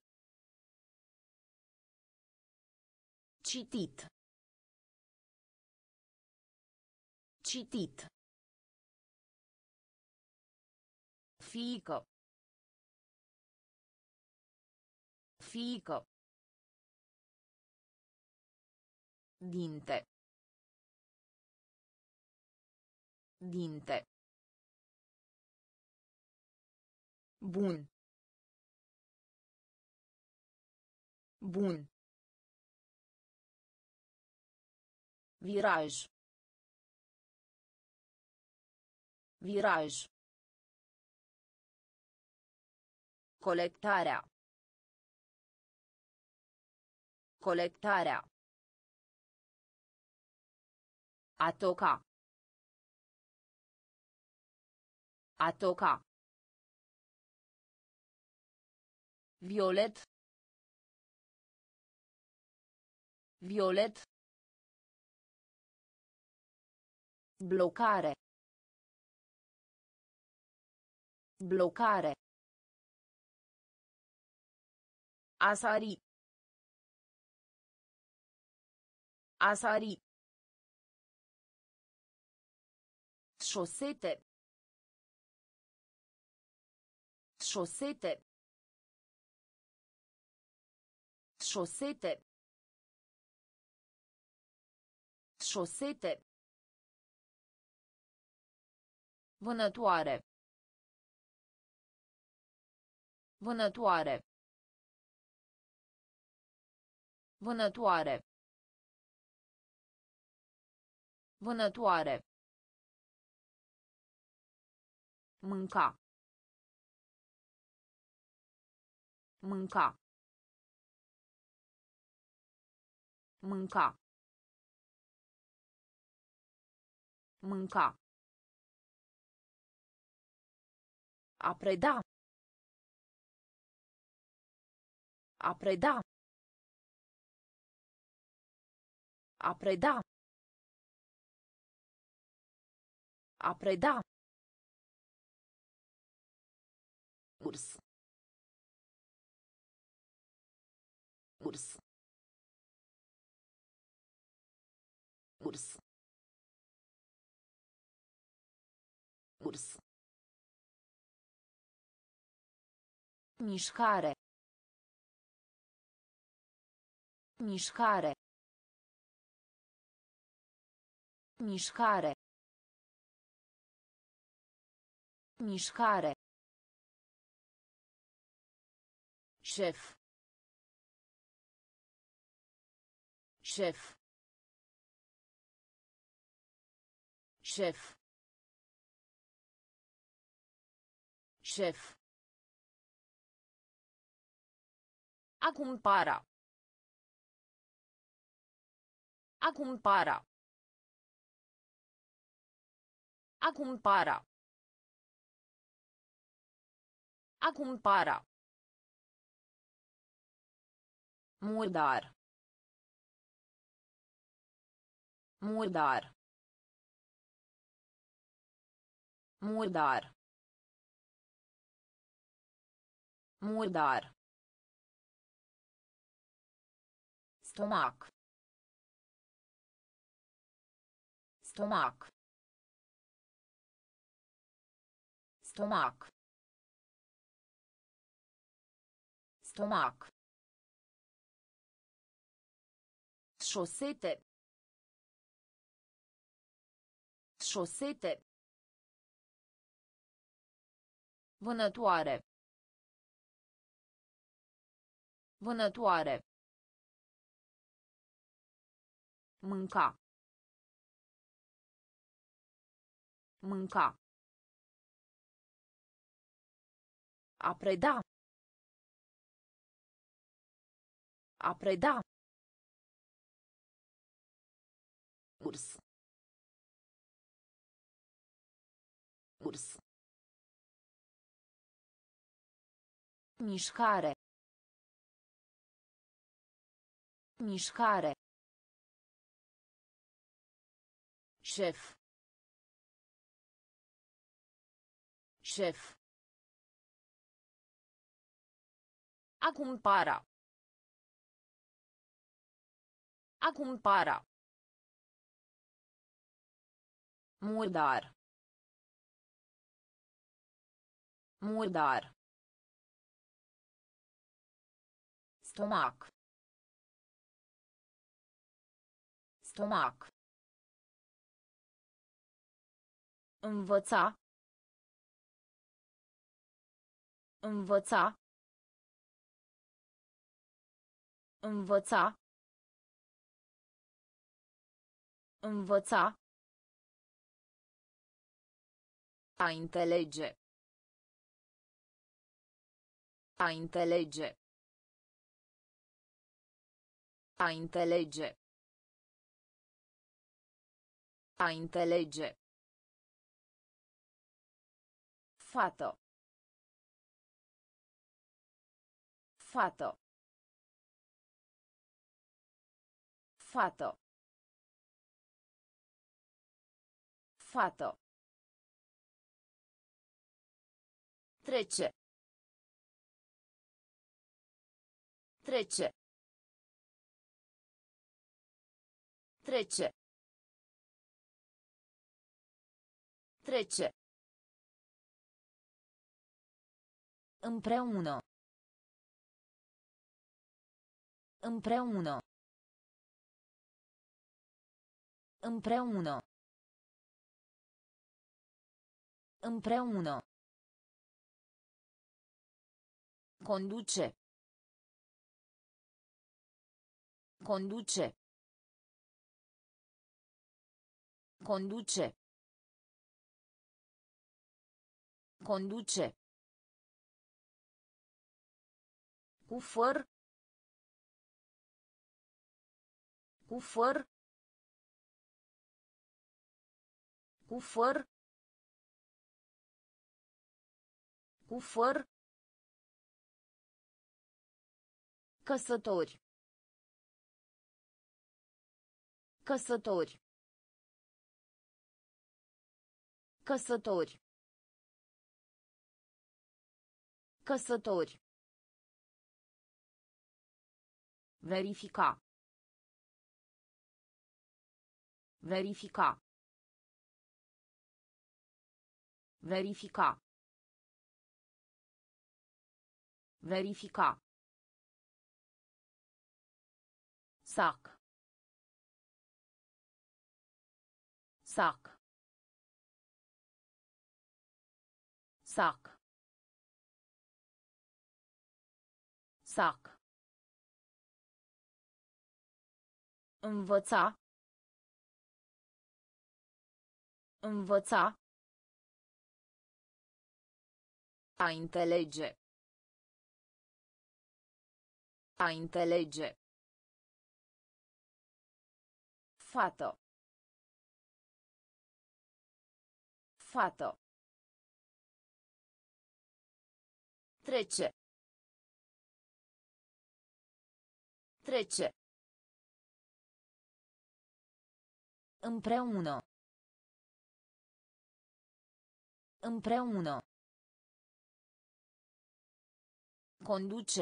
Citit. Citit. Fiică. Fiică. Dinte. Dinte. Bun. Bun. Viraj. Viraj. Colectarea. Colectarea. A toca. A toca. Violet. Violet. Blocare. Blocare. A sari. A sari. Șosete. Șosete. Șosete. Șosete. Vânătoare. Vânătoare. Vânătoare. Vânătoare. Mânca. Mânca. Mânca. Mânca. A preda. A preda. A preda. A preda. Urs. Urs. Urs. Urs. Mișcare. Mișcare. Mișcare. Mișcare. Șef. Șef. Șef. Șef. A cumpăra. A cumpăra. A cumpăra. A cumpăra. Murdar. Murdar. Murdar. Murdar. Stomac. Stomac. Stomac. Stomac. Șosete. Șosete. Vânătoare. Vânătoare. Mânca. Mânca. A preda. A preda. Urs. Urs. Mișcare. Mișcare. Șef. Șef. A cumpăra. A cumpăra. Murdar. Murdar. Stomac. Stomac. Învăța. Învăța. Învăța. Învăța. A înțelege. A înțelege. A înțelege. A înțelege. Fată. Fată. Fată. Fată. Trece. Trece. Trece. Trece. Împreună. Împreună. Împreună. Împreună. Conduce. Conduce. Conduce. Conduce. Cufăr. Cufăr. Cufăr. Cufăr. Căsători. Căsători. Căsători. Căsători. Verifica. Verifica. Verifica. Verifica. Sac. Sac. Sac. Sac. Învăța. Învăța. A înțelege. A înțelege. Fată. Fată. Trece. Trece. Împreună. Împreună. Conduce.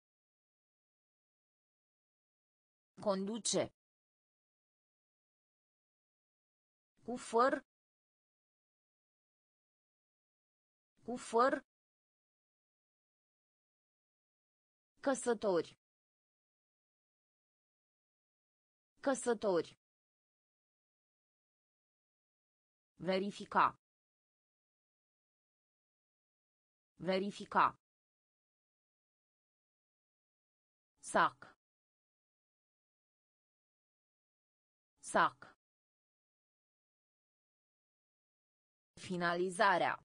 Conduce. Cufăr. Cufăr. Căsători. Căsători. Verifica. Verifica. Sac. Sac. Finalizarea.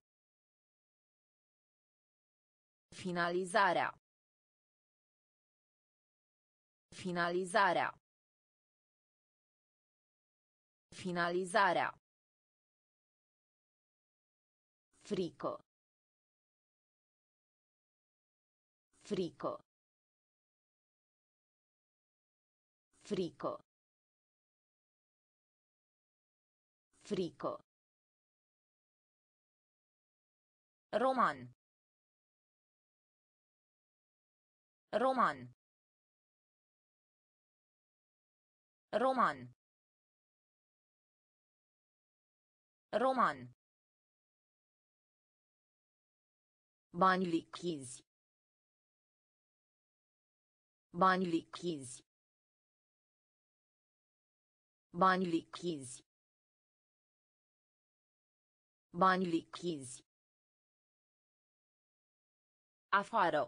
Finalizarea. Finalizarea. Finalizarea. Frică. Frică. Frică. Frică. Roman. Roman. Roman. Roman. Bani lichizi. Bani lichizi. Bani lichizi. Bani lichizi. Afară.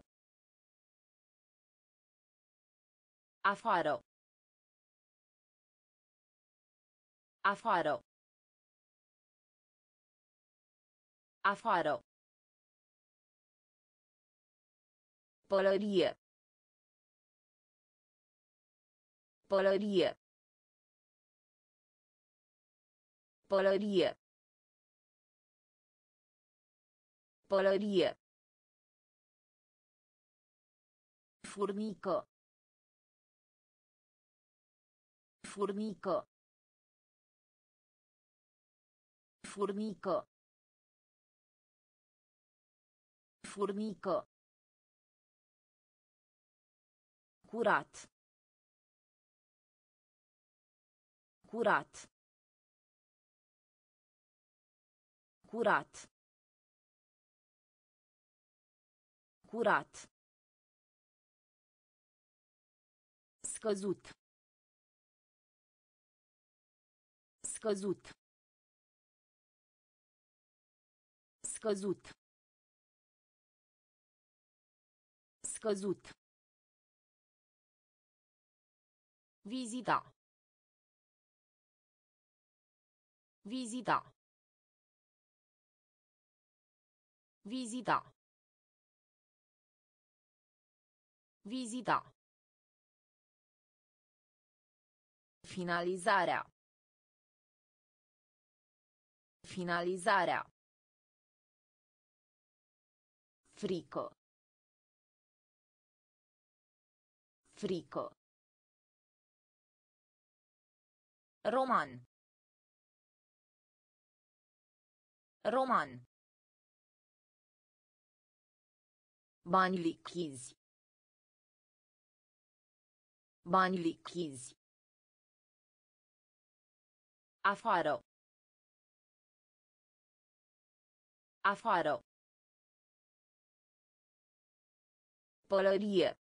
Afară. Afară. Afară. Pălărie. Pălărie. Pălărie. Pălărie. Furnică. Furnică. Furnică. Furnică. Curat. Curat. Curat. Curat. Scăzut. Scăzut. Scăzut. Scăzut. Vizita. Vizita. Vizita. Vizita. Finalizarea. Finalizarea. Frică. Frică. Roman. Roman. Bani lichizi. Bani lichizi. Afară. Afară. Pălărie.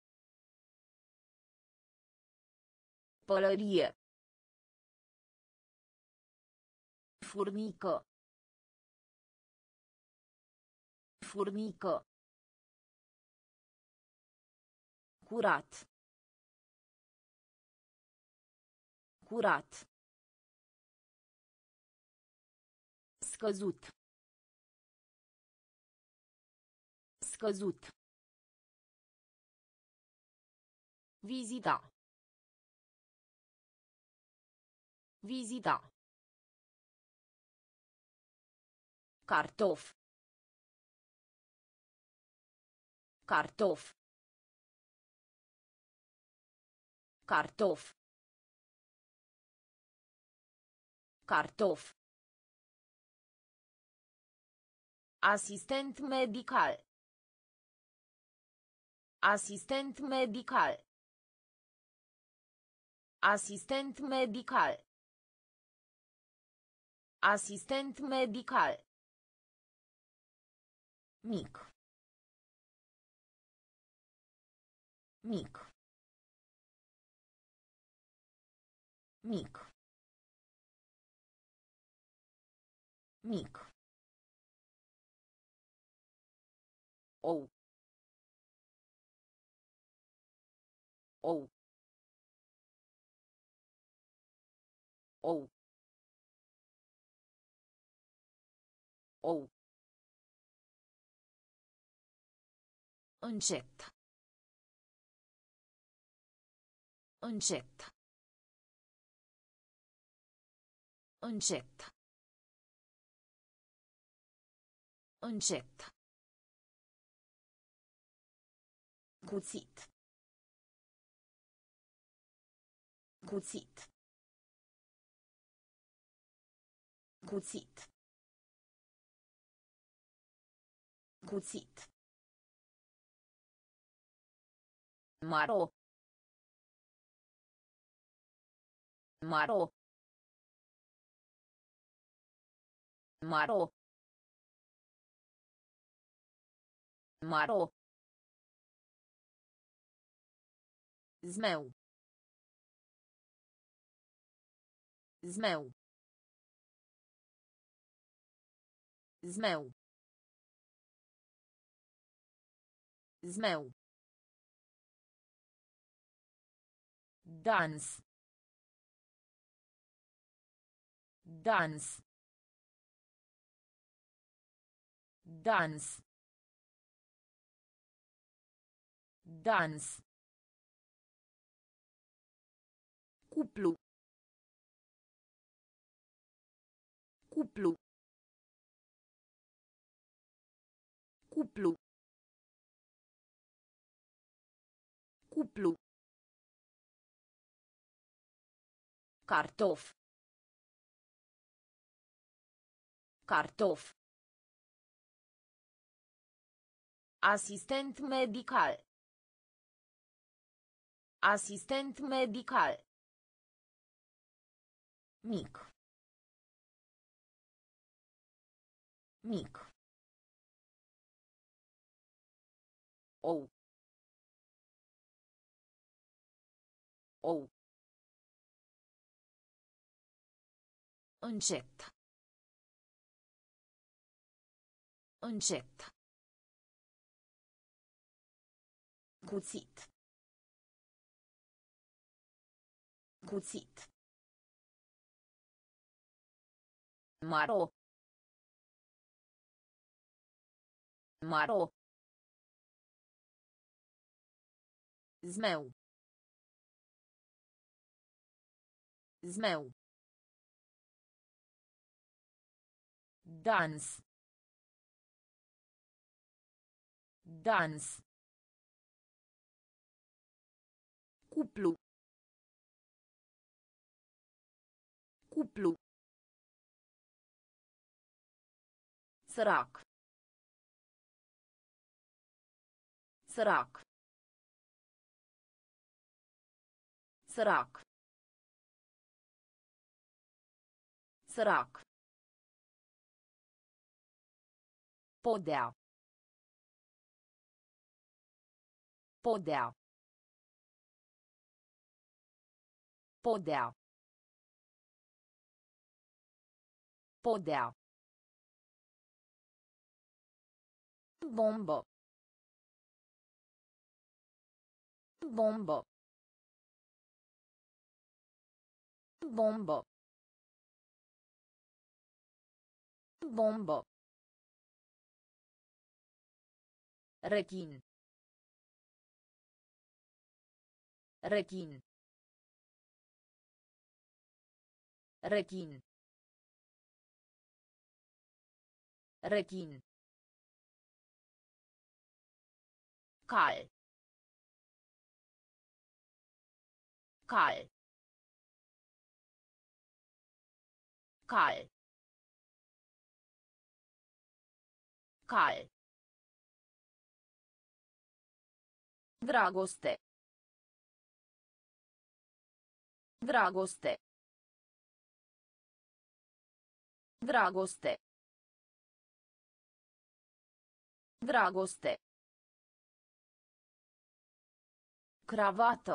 Pălărie. Furnică. Furnică. Curat. Curat. Scăzut. Scăzut. Vizita. Vizita. Cartof. Cartof. Cartof. Cartof. Asistent medical. Asistent medical. Asistent medical. Asistent medical. Mic. Mic. Mic. Mic. Ou. Ou. Ou. Ou. Încet. Încet. Încet. Încet. Cuțit. Cuțit. Cuțit. Cuțit. Maro. Maro. Maro. Maro. Zmeu. Zmeu. Zmeu. Zmeu. Dans. Dans. Dans. Dans. Cuplu. Cuplu. Cuplu. Cuplu. Cartof. Cartof. Asistent medical. Asistent medical. Mic. Mic. Ou. Ou. Încet. Încet. Cuțit. Cuțit. Maro. Maro. Zmeu. Zmeu. Dans. Dans. Cuplu. Cuplu. Sărac. Sărac. Sărac. Sărac. Podea. Podea. Podea. Podea. Bombă. Bombă. Bombă. Bombă. Rechin. Rechin. Rechin. Rechin. Cal. Cal. Cal. Cal. Dragoste. Dragoste. Dragoste. Dragoste. Cravată.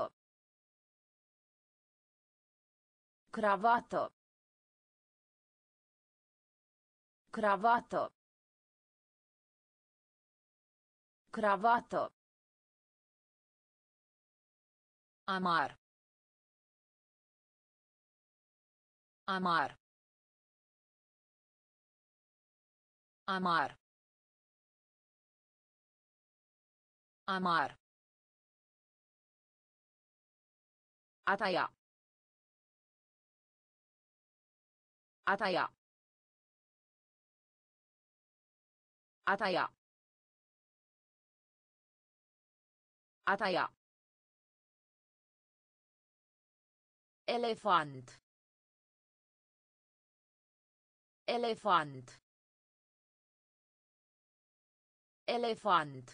Cravată. Cravată. Cravată. Amar. Amar. Amar. Amar. A taia. A taia. A taia. A taia. Elefant. Elefant. Elefant.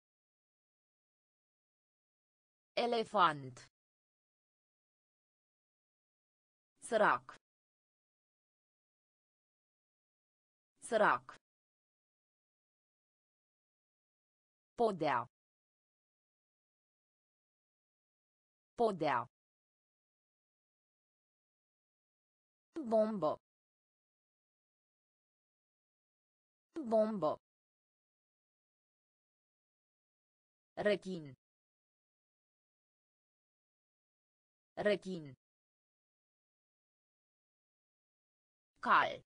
Elefant. Sărac. Sărac. Podea. Podea. Bombă. Bombă. Rechin. Rechin. Cal.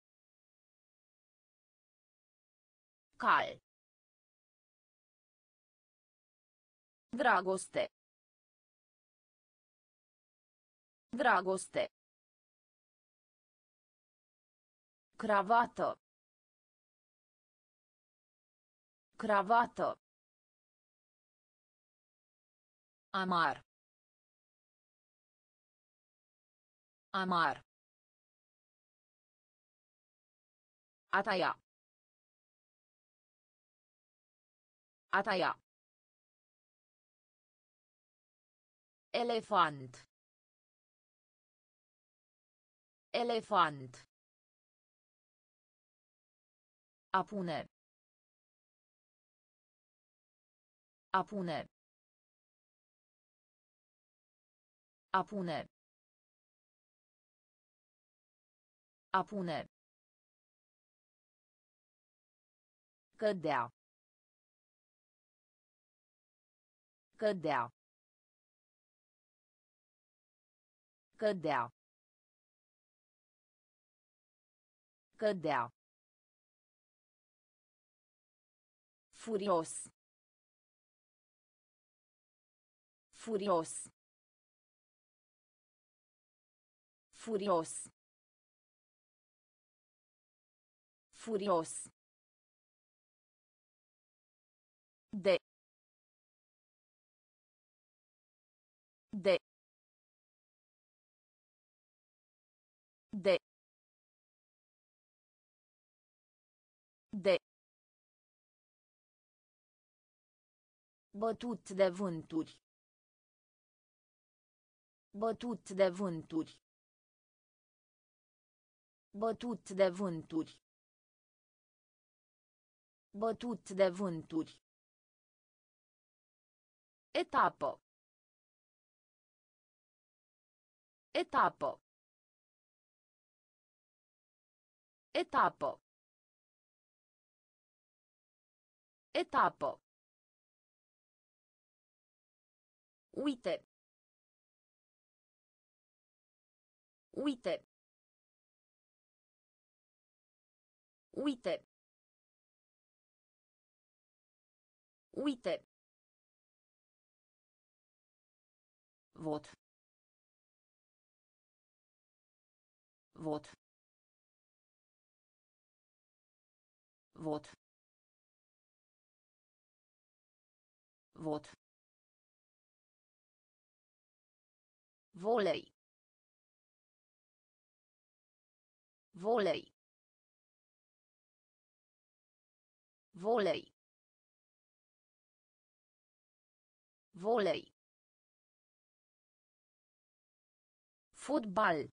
Cal. Dragoste. Dragoste. Cravată. Cravată. Amar. Amar. A taia. A taia. Elefant. Elefant. A pune. A pune. A pune. A pune. Cădea. Cădea. Cădea. Cădea. Furios. Furios. Furios. Furios. De. De. De. De. Bătut de vânturi. Bătut de vânturi. Bătut de vânturi. Bătut de vânturi. Etapă. Etapă. Etapă. Etapă. Uite. Uite. Uite. Uite. Vot. Vot. Vot. Vot. Volei. Volei. Volei. Volei. Fotbal.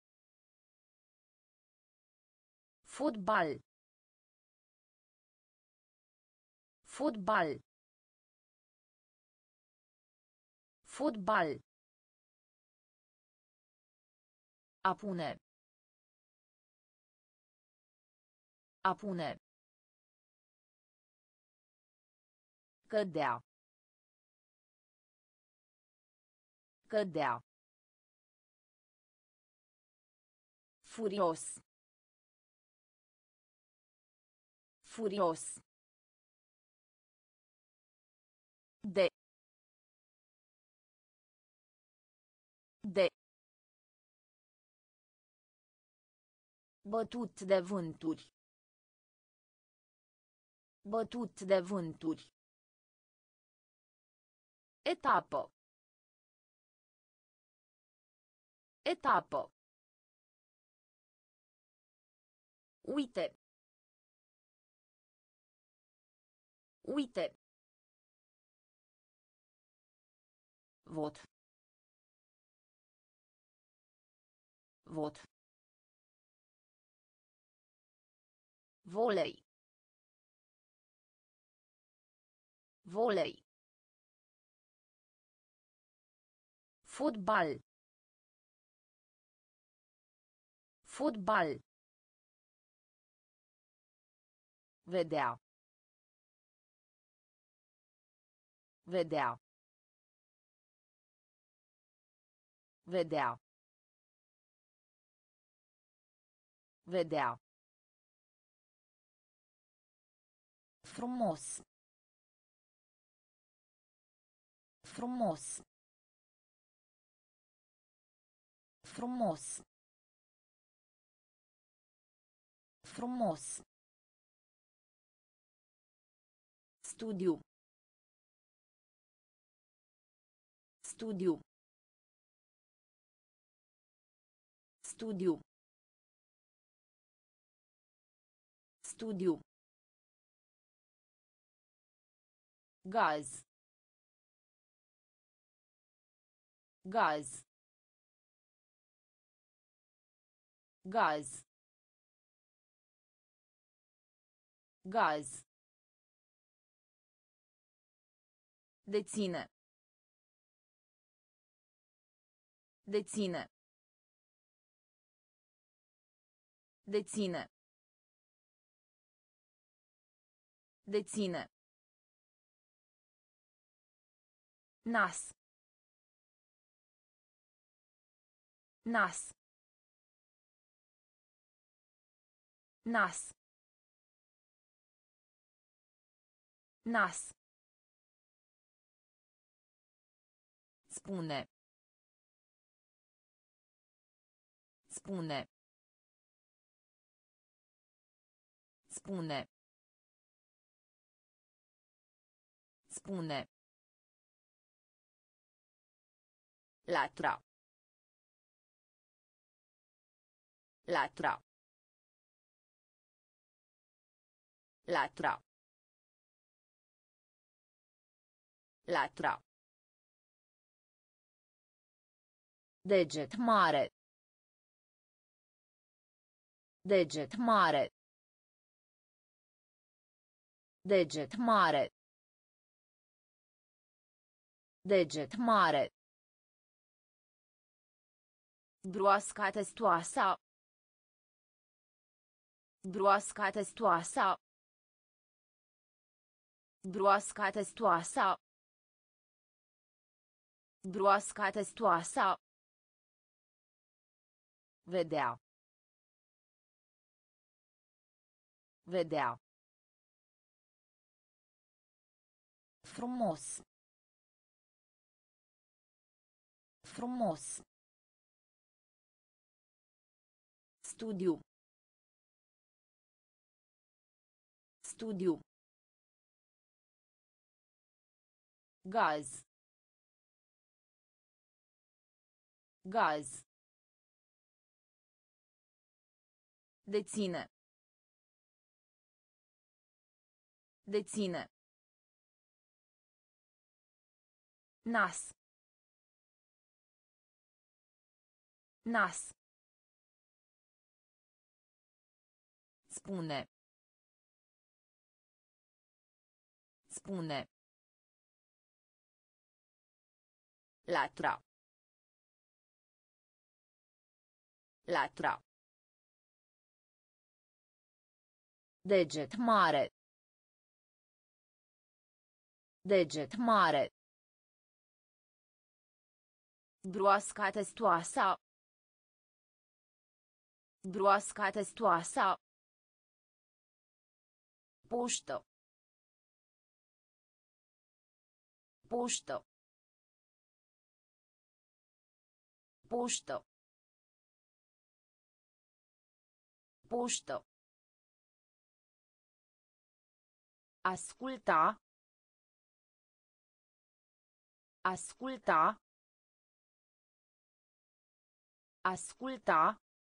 Fotbal. Fotbal. Fotbal. A pune. A pune. Cădea. Cădea. Furios. Furios. De. De. Bătut de vânturi. Bătut de vânturi. Etapă. Etapă. Uite. Uite. Vot. Vot. Volei. Volei. Fotbal. Fotbal. Vedea. Vedea. Vedea. Vedea. Frumos. Frumos. Frumos. Frumos. Studiu. Studiu. Studiu. Studiu. Gaz. Gaz. Gaz. Gaz. Deține. Deține. Deține. Deține. Nas. Nas. Nas. Nas. Spune. Spune. Spune. Spune. Latra. Latra. Latra. Latra. Deget mare. Deget mare. Deget mare. Deget mare. Broasca testoasa. Broasca testoasa. Broasca testoasa. Broasca testoasa. Vedea. Vedea. Frumos. Frumos. Studiu. Studiu. Gaz. Gaz. Deține. Deține. Nas. Nas. Spune. Spune. Latra. Latra. Deget mare. Deget mare. Broasca testoasa. Broasca testoasa. Poștă. Poștă. Poștă. Poștă. Asculta. Asculta. Asculta.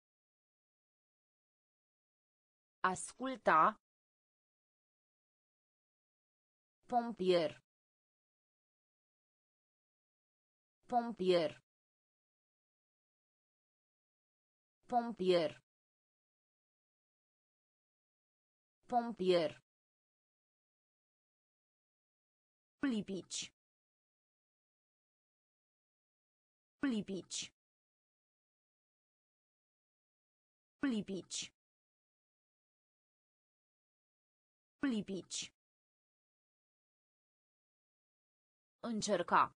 Asculta. Pompier. Pompier. Pompier. Pompier. Lipici. Lipici. Lipici. Lipici. Încerca.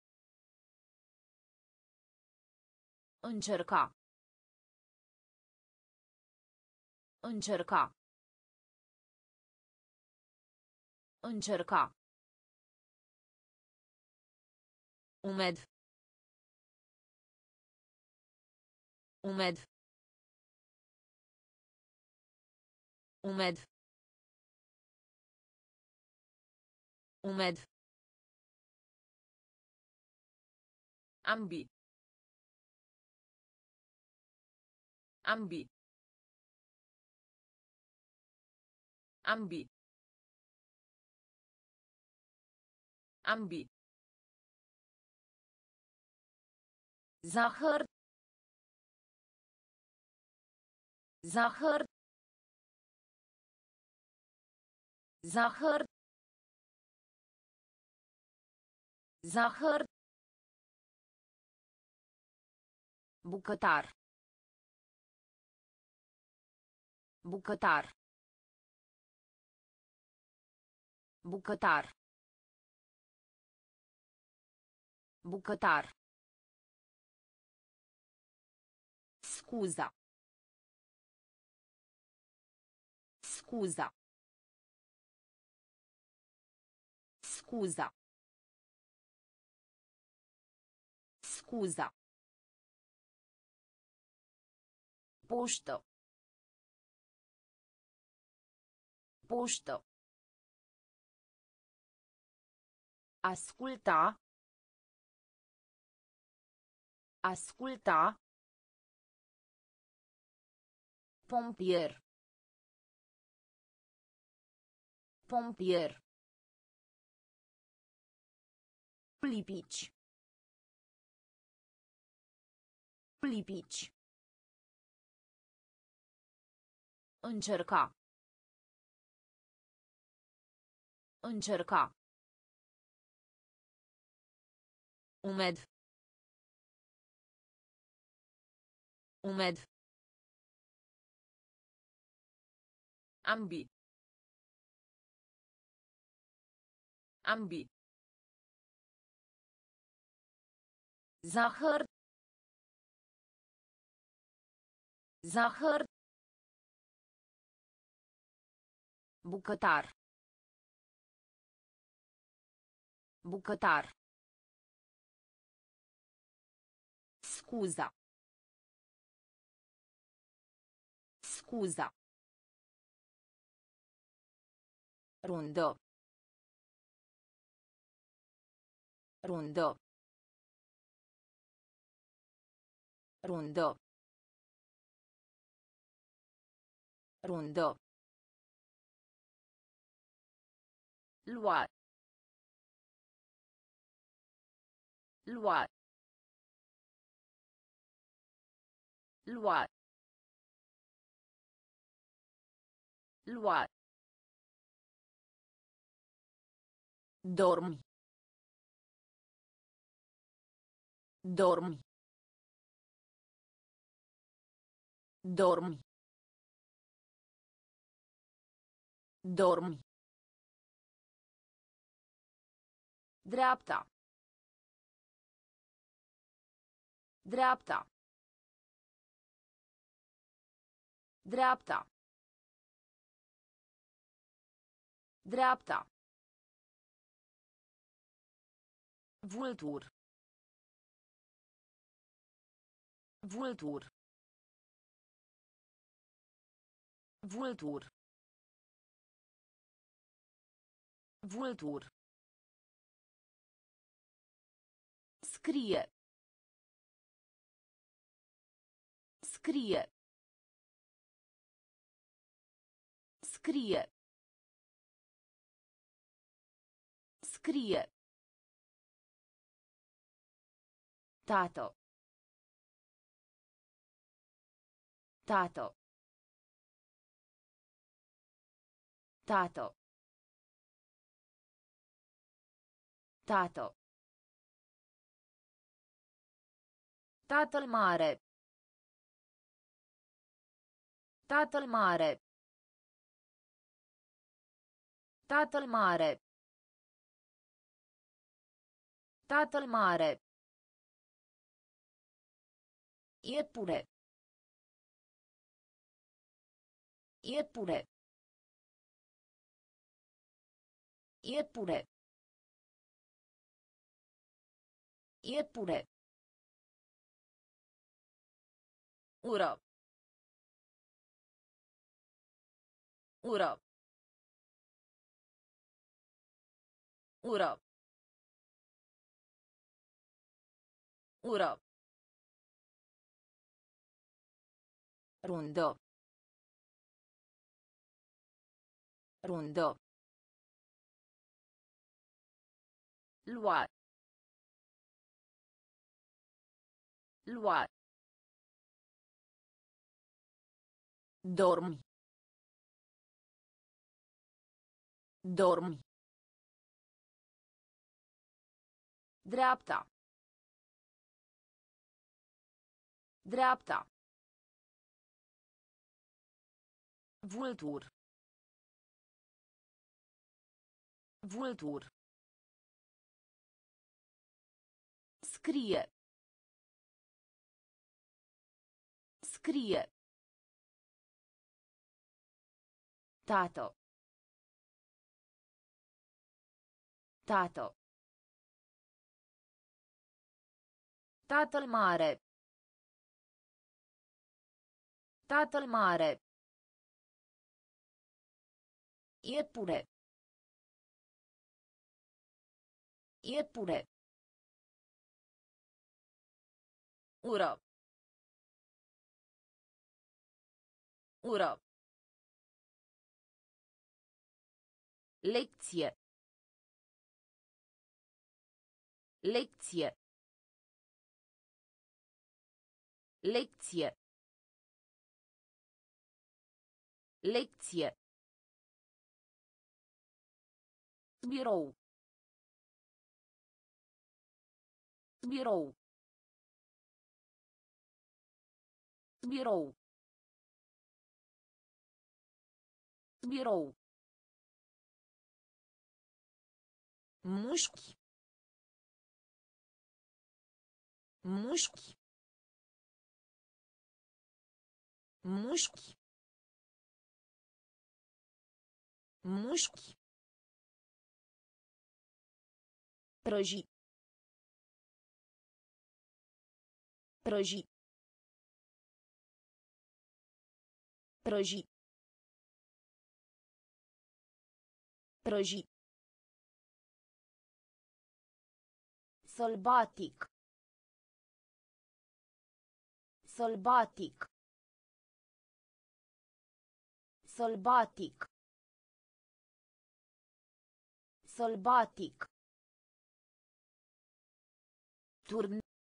Încerca. Încerca. Încerca. Umed. Umed. Umed. Umed. Ambi. Ambi. Ambi. Ambi. Zahăr. Zahăr. Zahăr. Zahăr. Bucătar. Bucătar. Bucătar. Bucătar. Scuza. Scuza. Scuza. Scuza. Poștă. Poștă. Asculta. Asculta. Pompier. Pompier. Lipici. Lipici. Încerca. Încerca. Umed. Umed. Ambi. Ambi. Zahăr. Zahăr. Bucătar. Bucătar. Scuza. Scuza. Rundă. Rundă. Rundă. Rundă. Lua. Lua. Lua. Lua. Dormi. Dormi. Dormi. Dormi. Dreapta. Dreapta. Dreapta. Dreapta. Vultur. Vultur. Vultur. Vultur. Scrie. Scrie. Scrie. Scrie. Tată. Tată. Tată. Tată. Tatăl mare. Tatăl mare. Tatăl mare. Tatăl mare. Iepure. Iepure. Iepure. Iepure. Ură. Ură. Ură. Ură. Rundă. Rundă. Lua. Lua. Dormi. Dormi. Dreapta. Dreapta. Vultur. Vultur. Scrie. Scrie. Tată. Tată. Tatăl mare. Tatăl mare. Iepure. Iepure. Ură. Ură. Lecție. Lecție. Lecție. Lecție. Birou. Birou. Birou. Birou. Mușchi. Mușchi. Mușchi. Mușchi. Prăji. Prăji. Prăji. Prăji. Sălbatic. Sălbatic. Sălbatic. Sălbatic. Turn.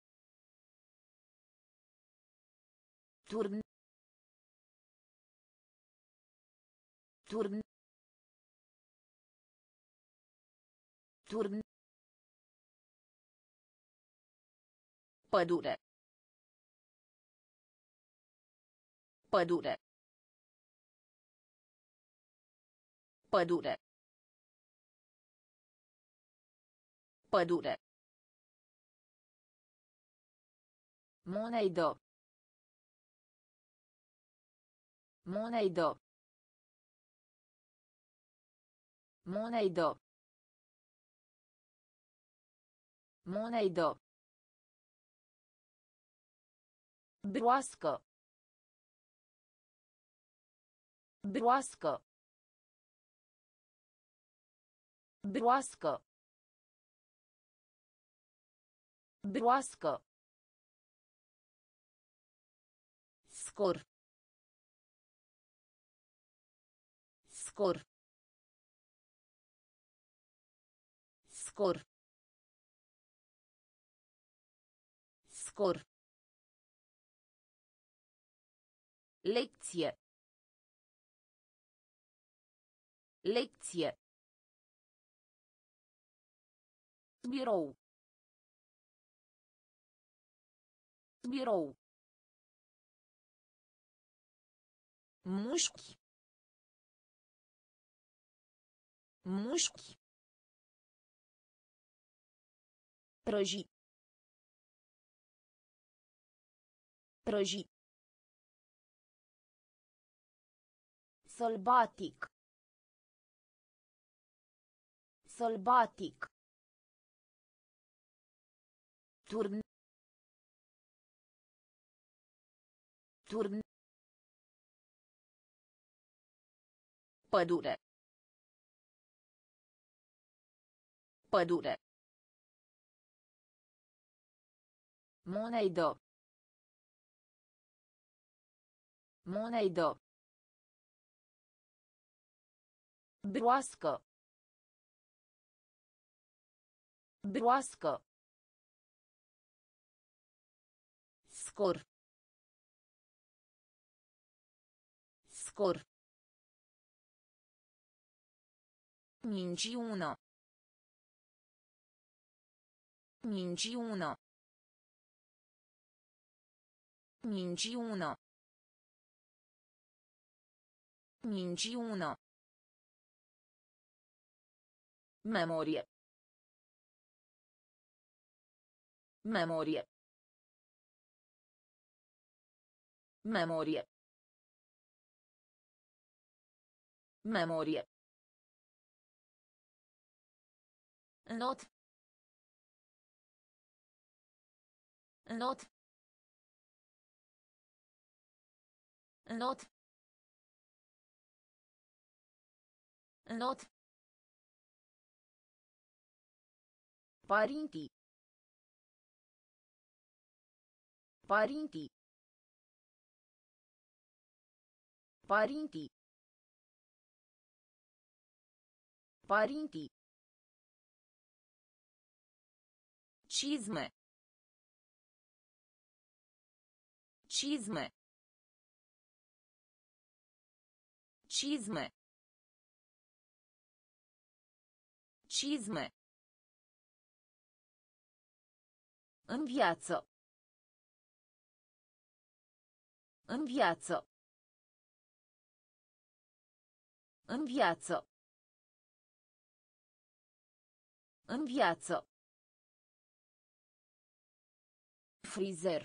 Turn. Turn. Turn. Pădure. Pădure. Pădure. Pădure. Monedă. Monedă. Monedă. Monedă. Broască. Broască. Broască. Broască. Scor. Scor. Scor. Scor. Lecție. Lecție. Birou. Birou. Mușchi. Mușchi. Prăji. Prăji. Sălbatic. Sălbatic. Turn. Turn. Pădure. Pădure. Monedă. Monedă. Broască. Broască. Scor. Scor. Minciună. Minciună. Minciună. Minciună. Memorie. Memorie. Memorie. Memorie. Not. Not. Not. Not. Părinții. Părinții. Părinții. Părinții. Cizme. Cizme. Cizme. Cizme. În viață. În viață. În viață. În viață. Frizer.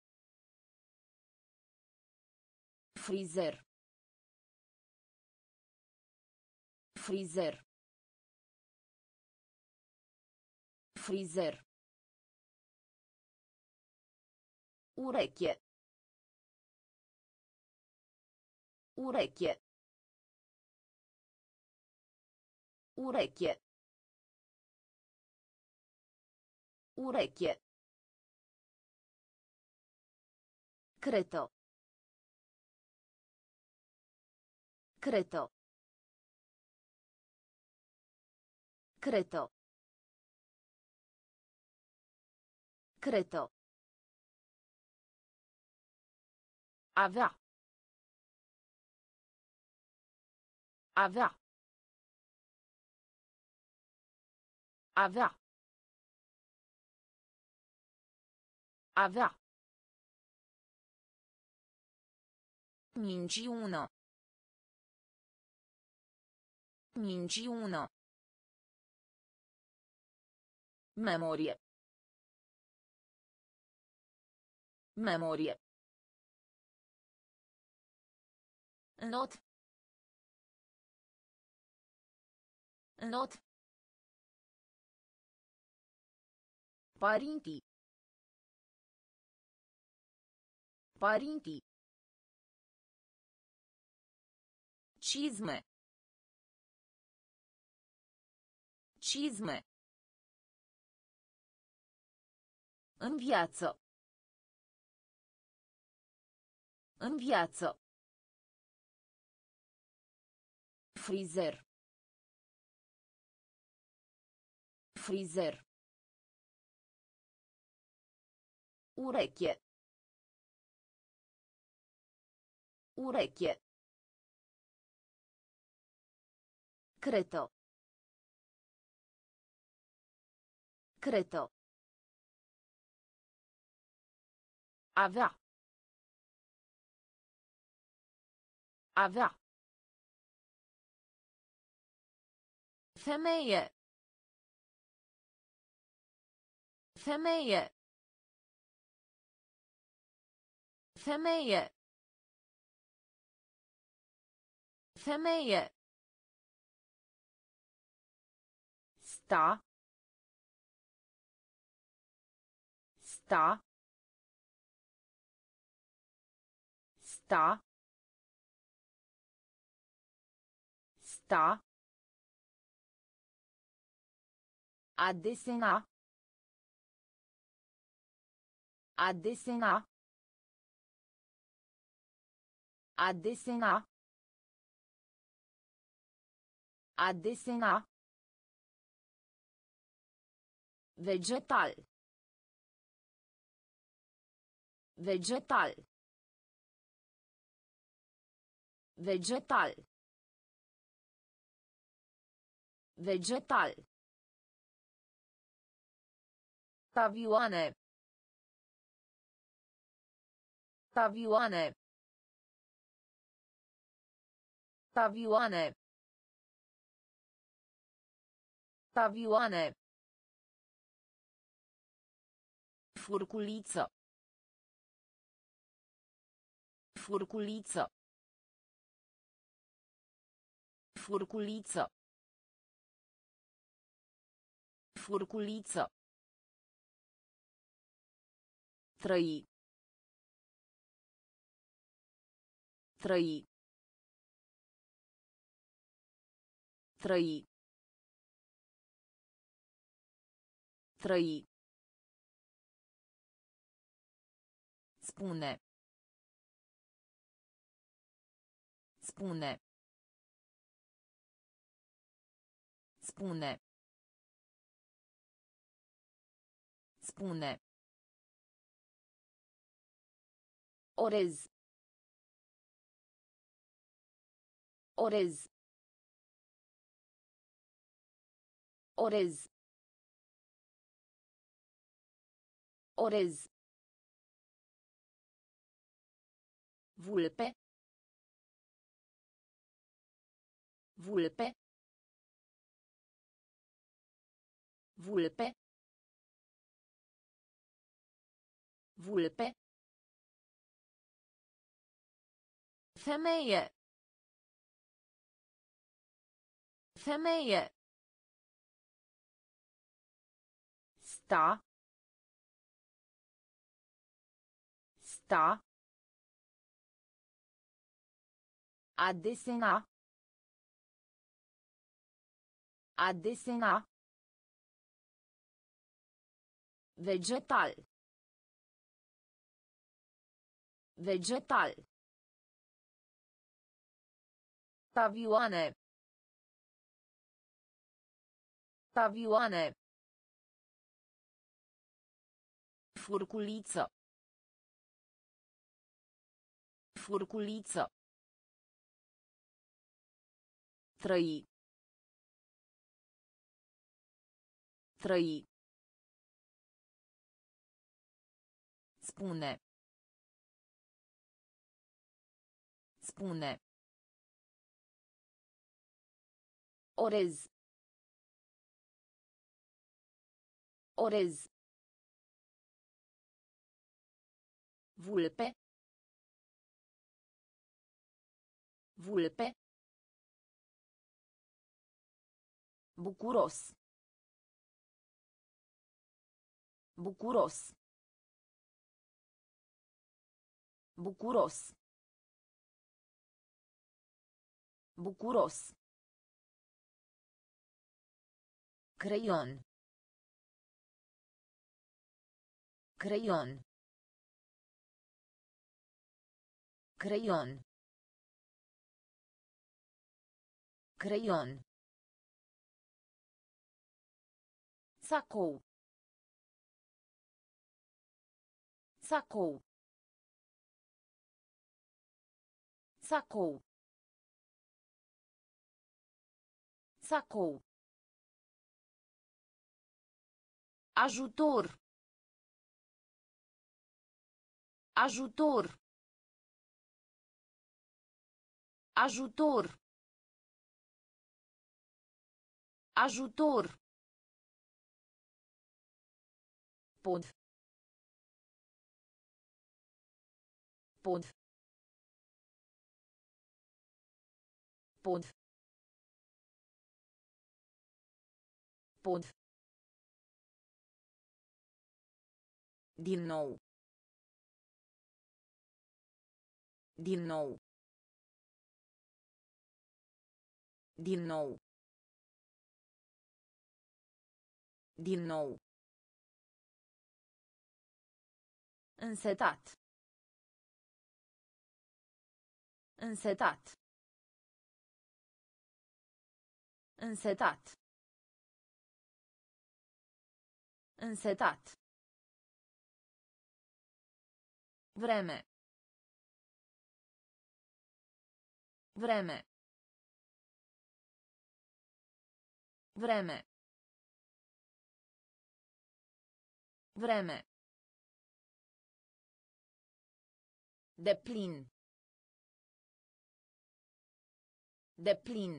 Frizer. Frizer. Frizer. Ureche. Ureche. Ureche. Ureche. Creto. Creto. Creto. Creto. Avea. Avea. Avea. Avea. Minciună. Minciună. Memorie. Memorie. Not. Not. Părinții. Părinții. Cizme. Cizme. În viață. În viață. Frizer. Frizer. Ureche. Ureche. Creto. Creto. Avea. Avea. Femeie. Femeie. Femeie. Femeie. Sta. Sta. Sta. Sta. A desena. A desena. A desena. A desena. Vegetal. Vegetal. Vegetal. Vegetal. Tavioane. Tavioane. Tavioane. Tavioane. Furculiță. Furculiță. Furculiță. Furculiță. Trăi. Trăi. Trăi. Trăi. Spune. Spune. Spune. Spune. Orez. Orez. Orez. Orez. Vulpe. Vulpe. Vulpe. Vulpe. Femeie. Femeie. Sta. Sta. A desena. A desena. Vegetal. Vegetal. Tavioane. Tavioane. Furculiță. Furculiță. Trăi. Trăi. Spune. Spune. Orez. Orez. Vulpe. Vulpe. Bucuros. Bucuros. Bucuros. Bucuros. Creion. Creion. Creion. Creion. Sacou. Sacou. Sacou. Sacou. Ajutor. Ajutor. Ajutor. Ajutor. Pod. Pod. Pod. Pod. Din nou. Din nou. Din nou. Din nou. Însetat. Însetat. Însetat. Însetat. Vreme. Vreme. Vreme. Vreme. Deplin. Deplin.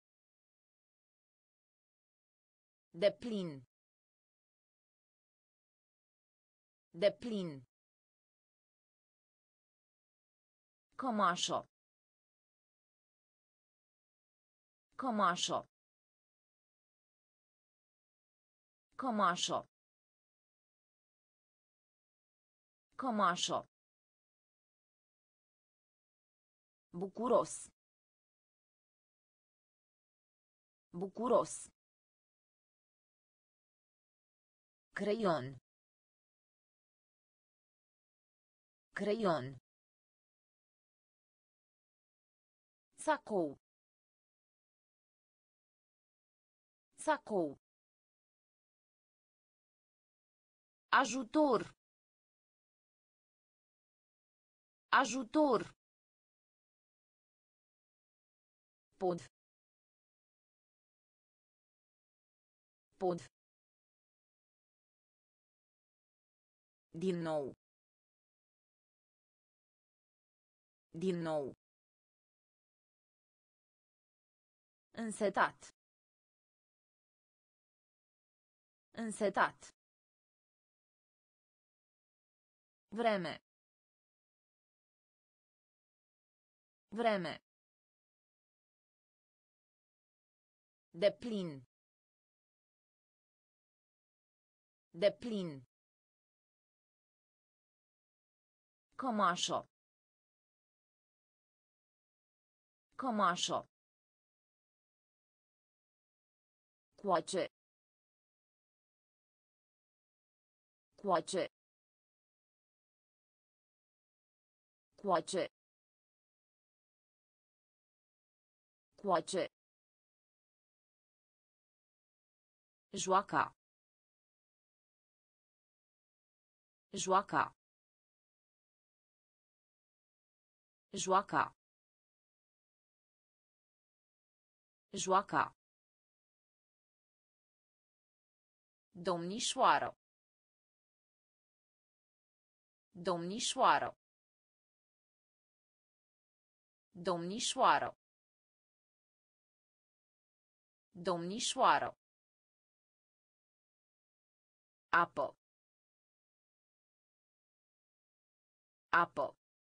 Deplin. Deplin. Comașo. Comașo. Comașo. Comașo. Bucuros. Bucuros. Creion. Creion. Sacou. Sacou. Ajutor. Ajutor. Pod. Pod. Din nou. Din nou. Însetat. Însetat. Vreme. Vreme. Deplin. Deplin. Comașo. Comașo. Coace. Coace. Coace. Coace. Joaca. Joaca. Joaca. Joaca. Domnișoară. Domnișoară. Domnișoară. Domnișoară. Apă. Apă.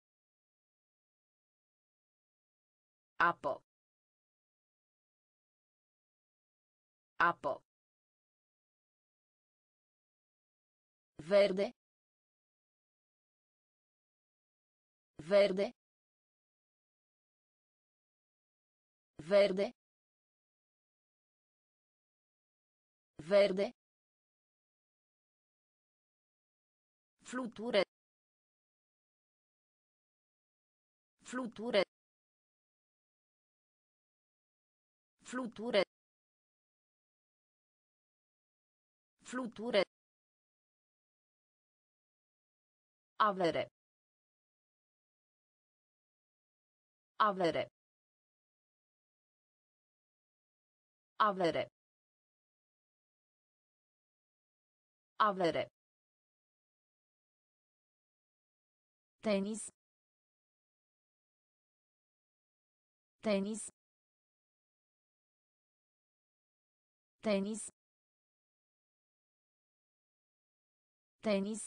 Apă. Apă. Verde. Verde. Verde. Verde. Fluture. Fluture. Fluture. Fluture. Avere. Avere. Avere. Avere. Tenis. Tenis. Tenis. Tenis.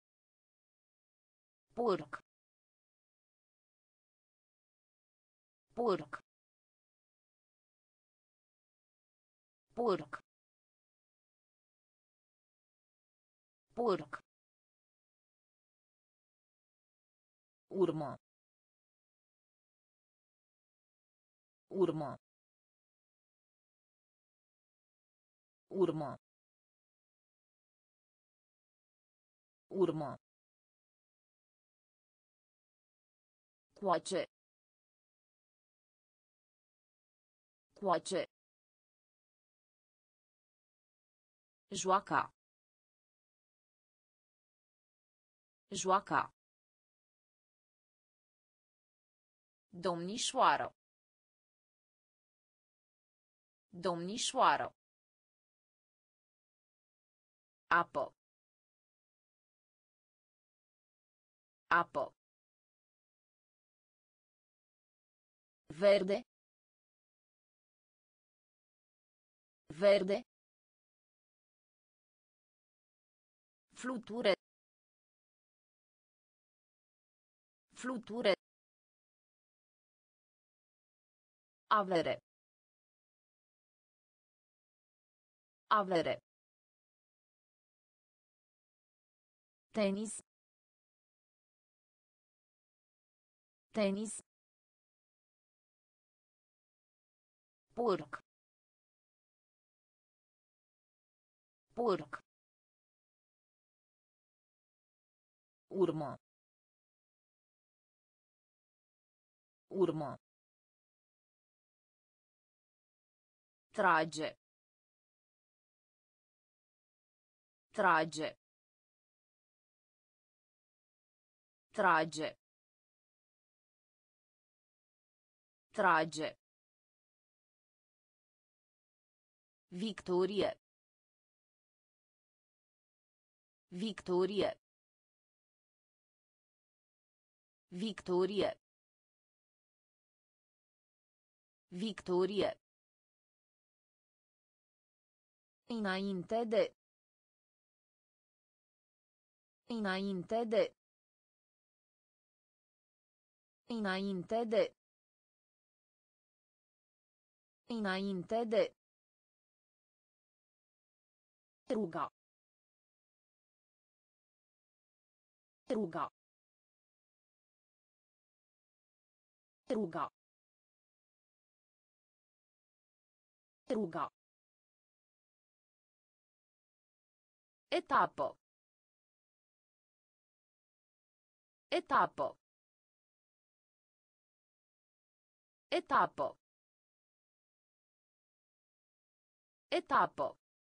Porc. Porc. Porc. Porc. Urmă. Urmă. Urmă. Urmă. Coace. Coace. Joaca. Joaca. Domnișoară. Domnișoară. Apă. Apă. Verde. Verde. Fluture. Fluture. Avere. Avere. Tenis. Tenis. Porc. Porc. Urmă. Urmă. Trage. Trage. Trage. Trage. Victorie. Victorie. Victorie. Victorie. Înainte de. Înainte de. Înainte de. Înainte de. Ruga. Ruga. Ruga. Ruga. Etapă. Etapă. Etapă. Etapă.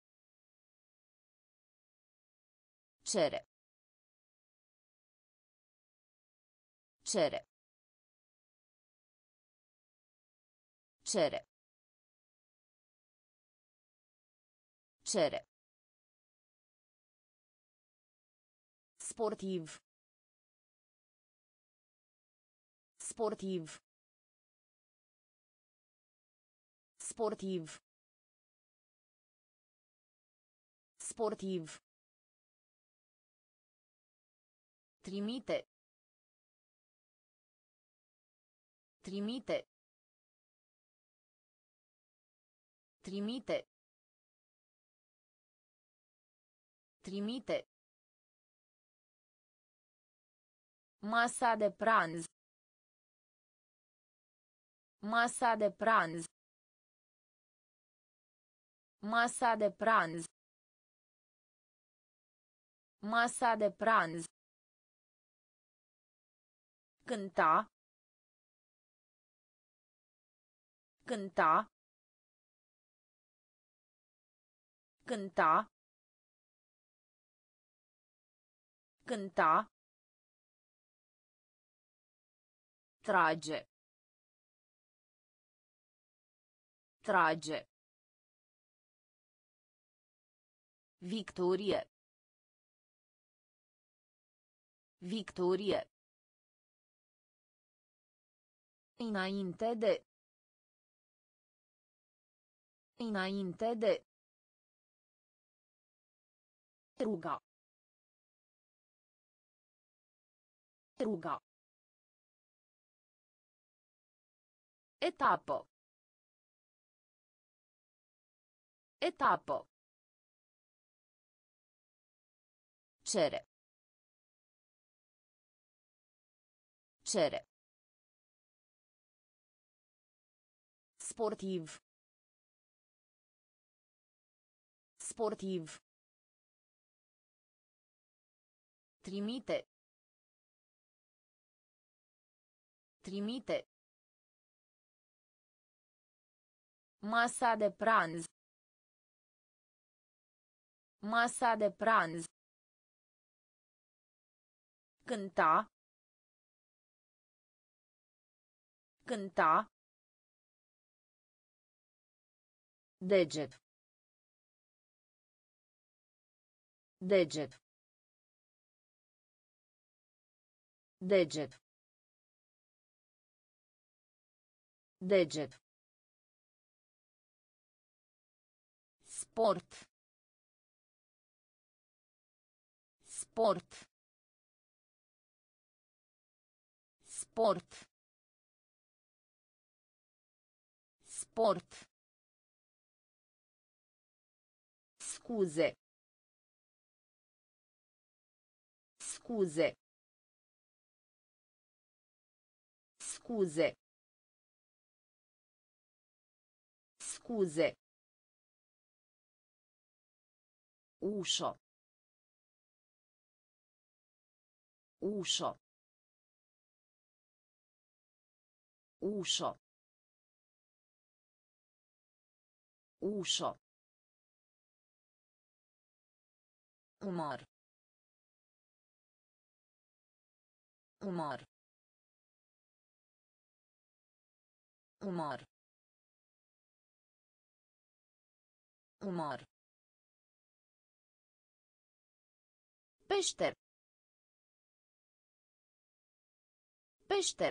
Cere. Cere. Cere. Cere. Sportiv. Sportiv. Sportiv. Sportiv. Trimite. Trimite. Trimite. Trimite. Masa de pranz. Masa de pranz. Masa de pranz. Masa de pranz. Cânta. Cânta. Cânta. Cânta. Trage. Trage. Victorie. Victorie. Înainte de. Înainte de. Ruga. Ruga. Etapă. Etapă. Cere. Cere. Sportiv. Sportiv. Trimite. Trimite. Masa de pranz. Masa de pranz. Cânta. Cânta. Deget. Deget. Deget. Deget. Sport. Sport. Sport. Sport. Scuze. Scuze. Scuze. Scuze. Ușo. Ușo. Ușo. Ușo. Umor. Umor. Umor. Umor. Peșter. Peșter.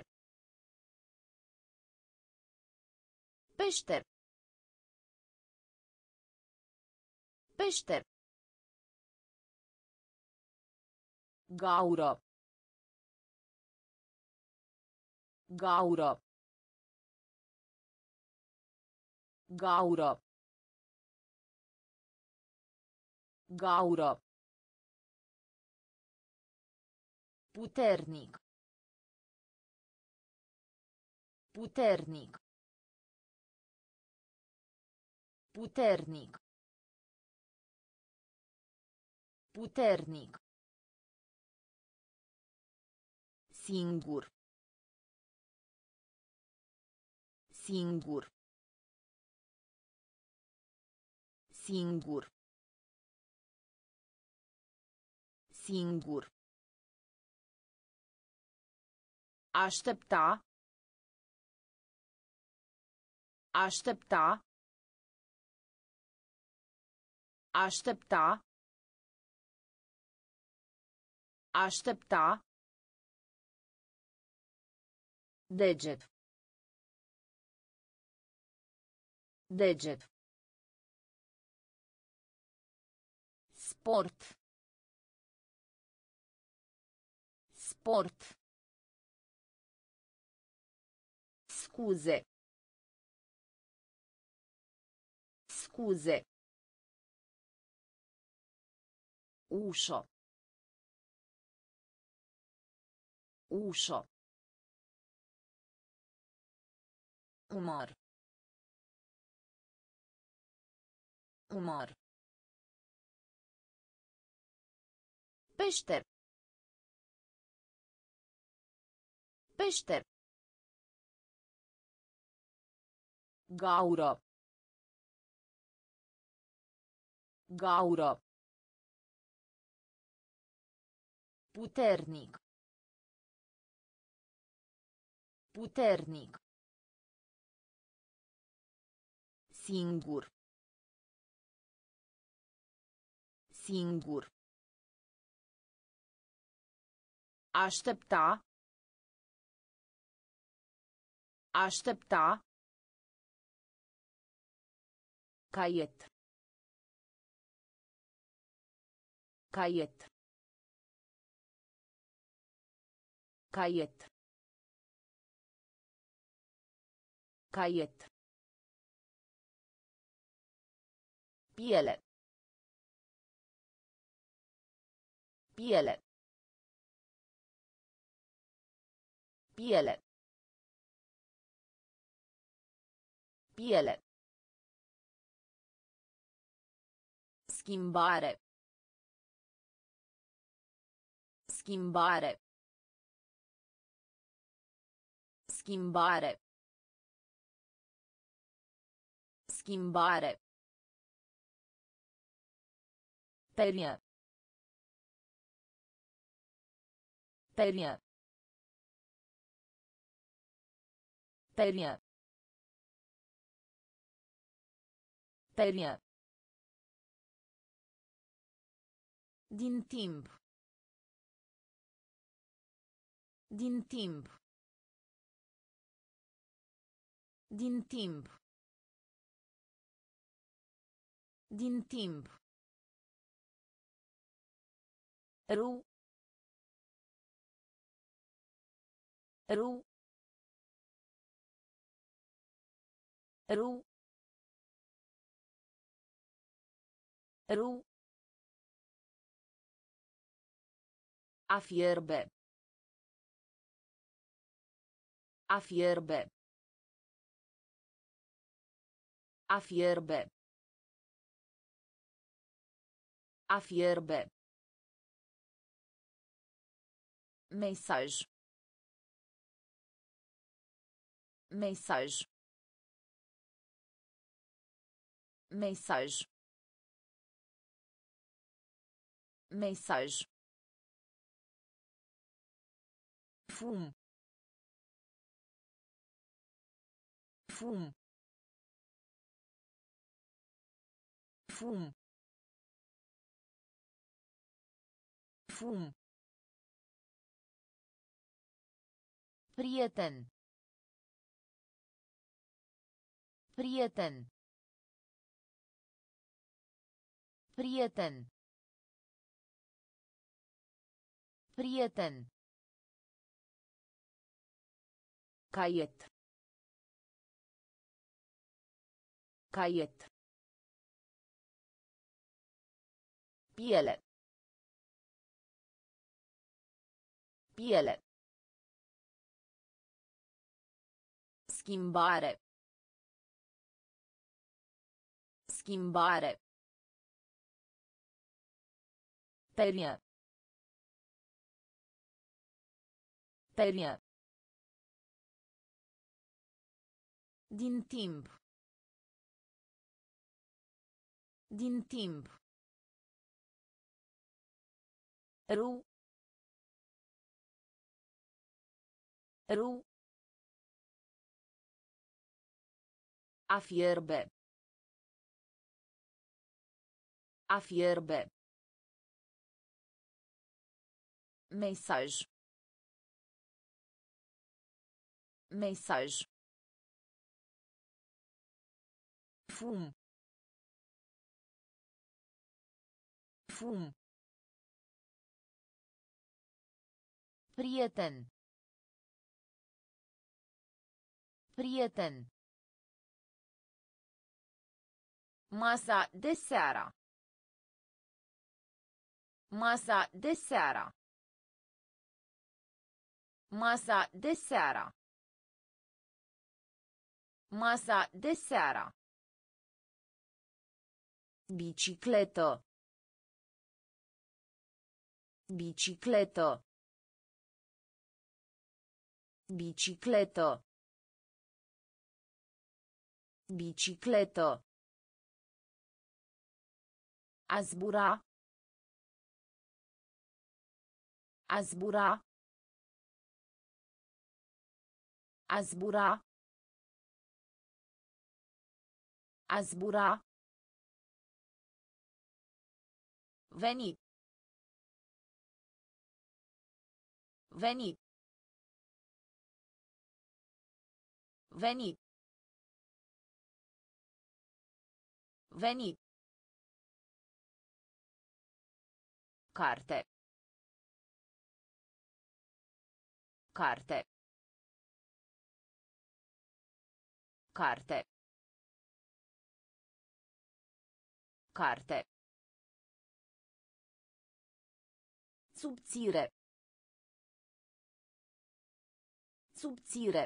Peșter. Peșter. Gaură. Gaură. Gaură. Gaură. Puternic. Puternic. Puternic. Puternic. Singur. Singur. Singur. Singur. Aștepta. Aștepta. Aștepta. Aștepta. Deget. Deget. Sport. Sport. Scuze. Scuze. Ușo. Ușo. Umor. Umor. Peșter. Peșter. Gaură. Gaură. Puternic. Puternic. Singur. Singur. Aștepta. Aștepta. Caiet. Caiet. Caiet. Caiet. Piele. Piele. Piele. Piele. Schimbare. Schimbare. Schimbare. Schimbare. Perie. Perie. Perie. Perie. Din timp. Din timp. Din timp. Din timp. Ru. Ru. Ru. Ru. A fierbe. A fierbe. A fierbe. A fierbe. Mensagem. Mensagem. Mensagem. Mensagem. Fumo. Fumo. Fumo. Fumo. Prieten. Prieten. Prieten. Prieten. Caiet. Caiet. Piele. Piele. Schimbare. Schimbare. Perie. Perie. Din timp. Din timp. Ru. Ru. A fierbe. A fierbe. Mensagem. Mensagem. Fumo. Fumo. Prieten. Prieten. Masa de seara. Masa de seara. Masa de seara. Masa de seara. Bicicletă. Bicicletă. Bicicletă. Bicicletă. A zbura. A zbura. A zbura. A zbura. Veni. Veni. Veni. Veni. Carte. Carte. Carte. Carte. Subțire. Subțire.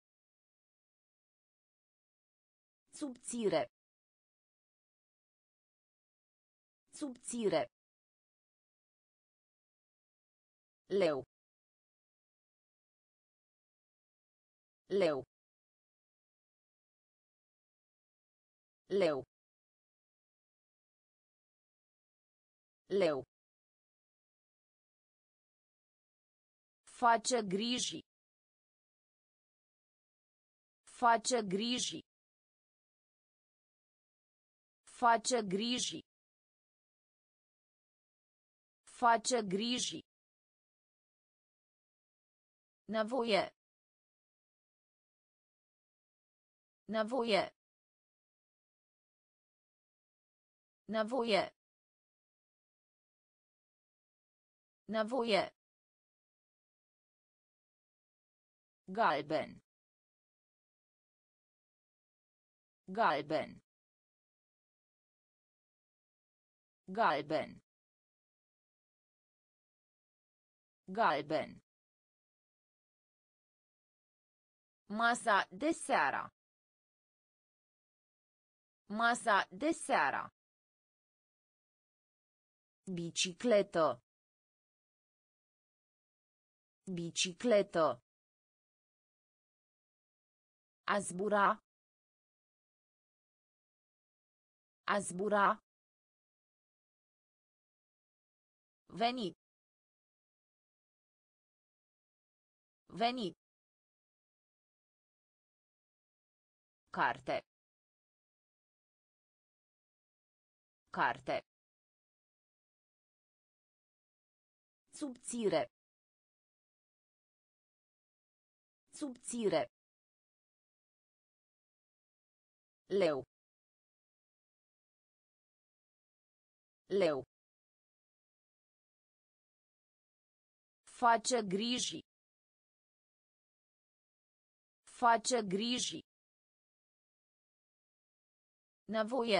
Subțire. Subțire. Leu. Leu. Leu. Leu. Face griji. Face griji. Face griji. Face griji. Nevoie. Nevoie. Nevoie. Nevoie. Galben. Galben. Galben. Galben. Masa de seara. Masa de seara. Bicicletă. Bicicletă. A zbura. A zbura. Venit. Venit. Carte. Carte. Subțire. Subțire. Leu. Leu. Face griji. Face griji. Nevoie.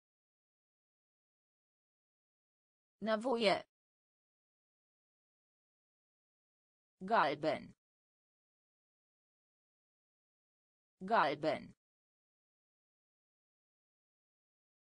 Nevoie. Galben. Galben.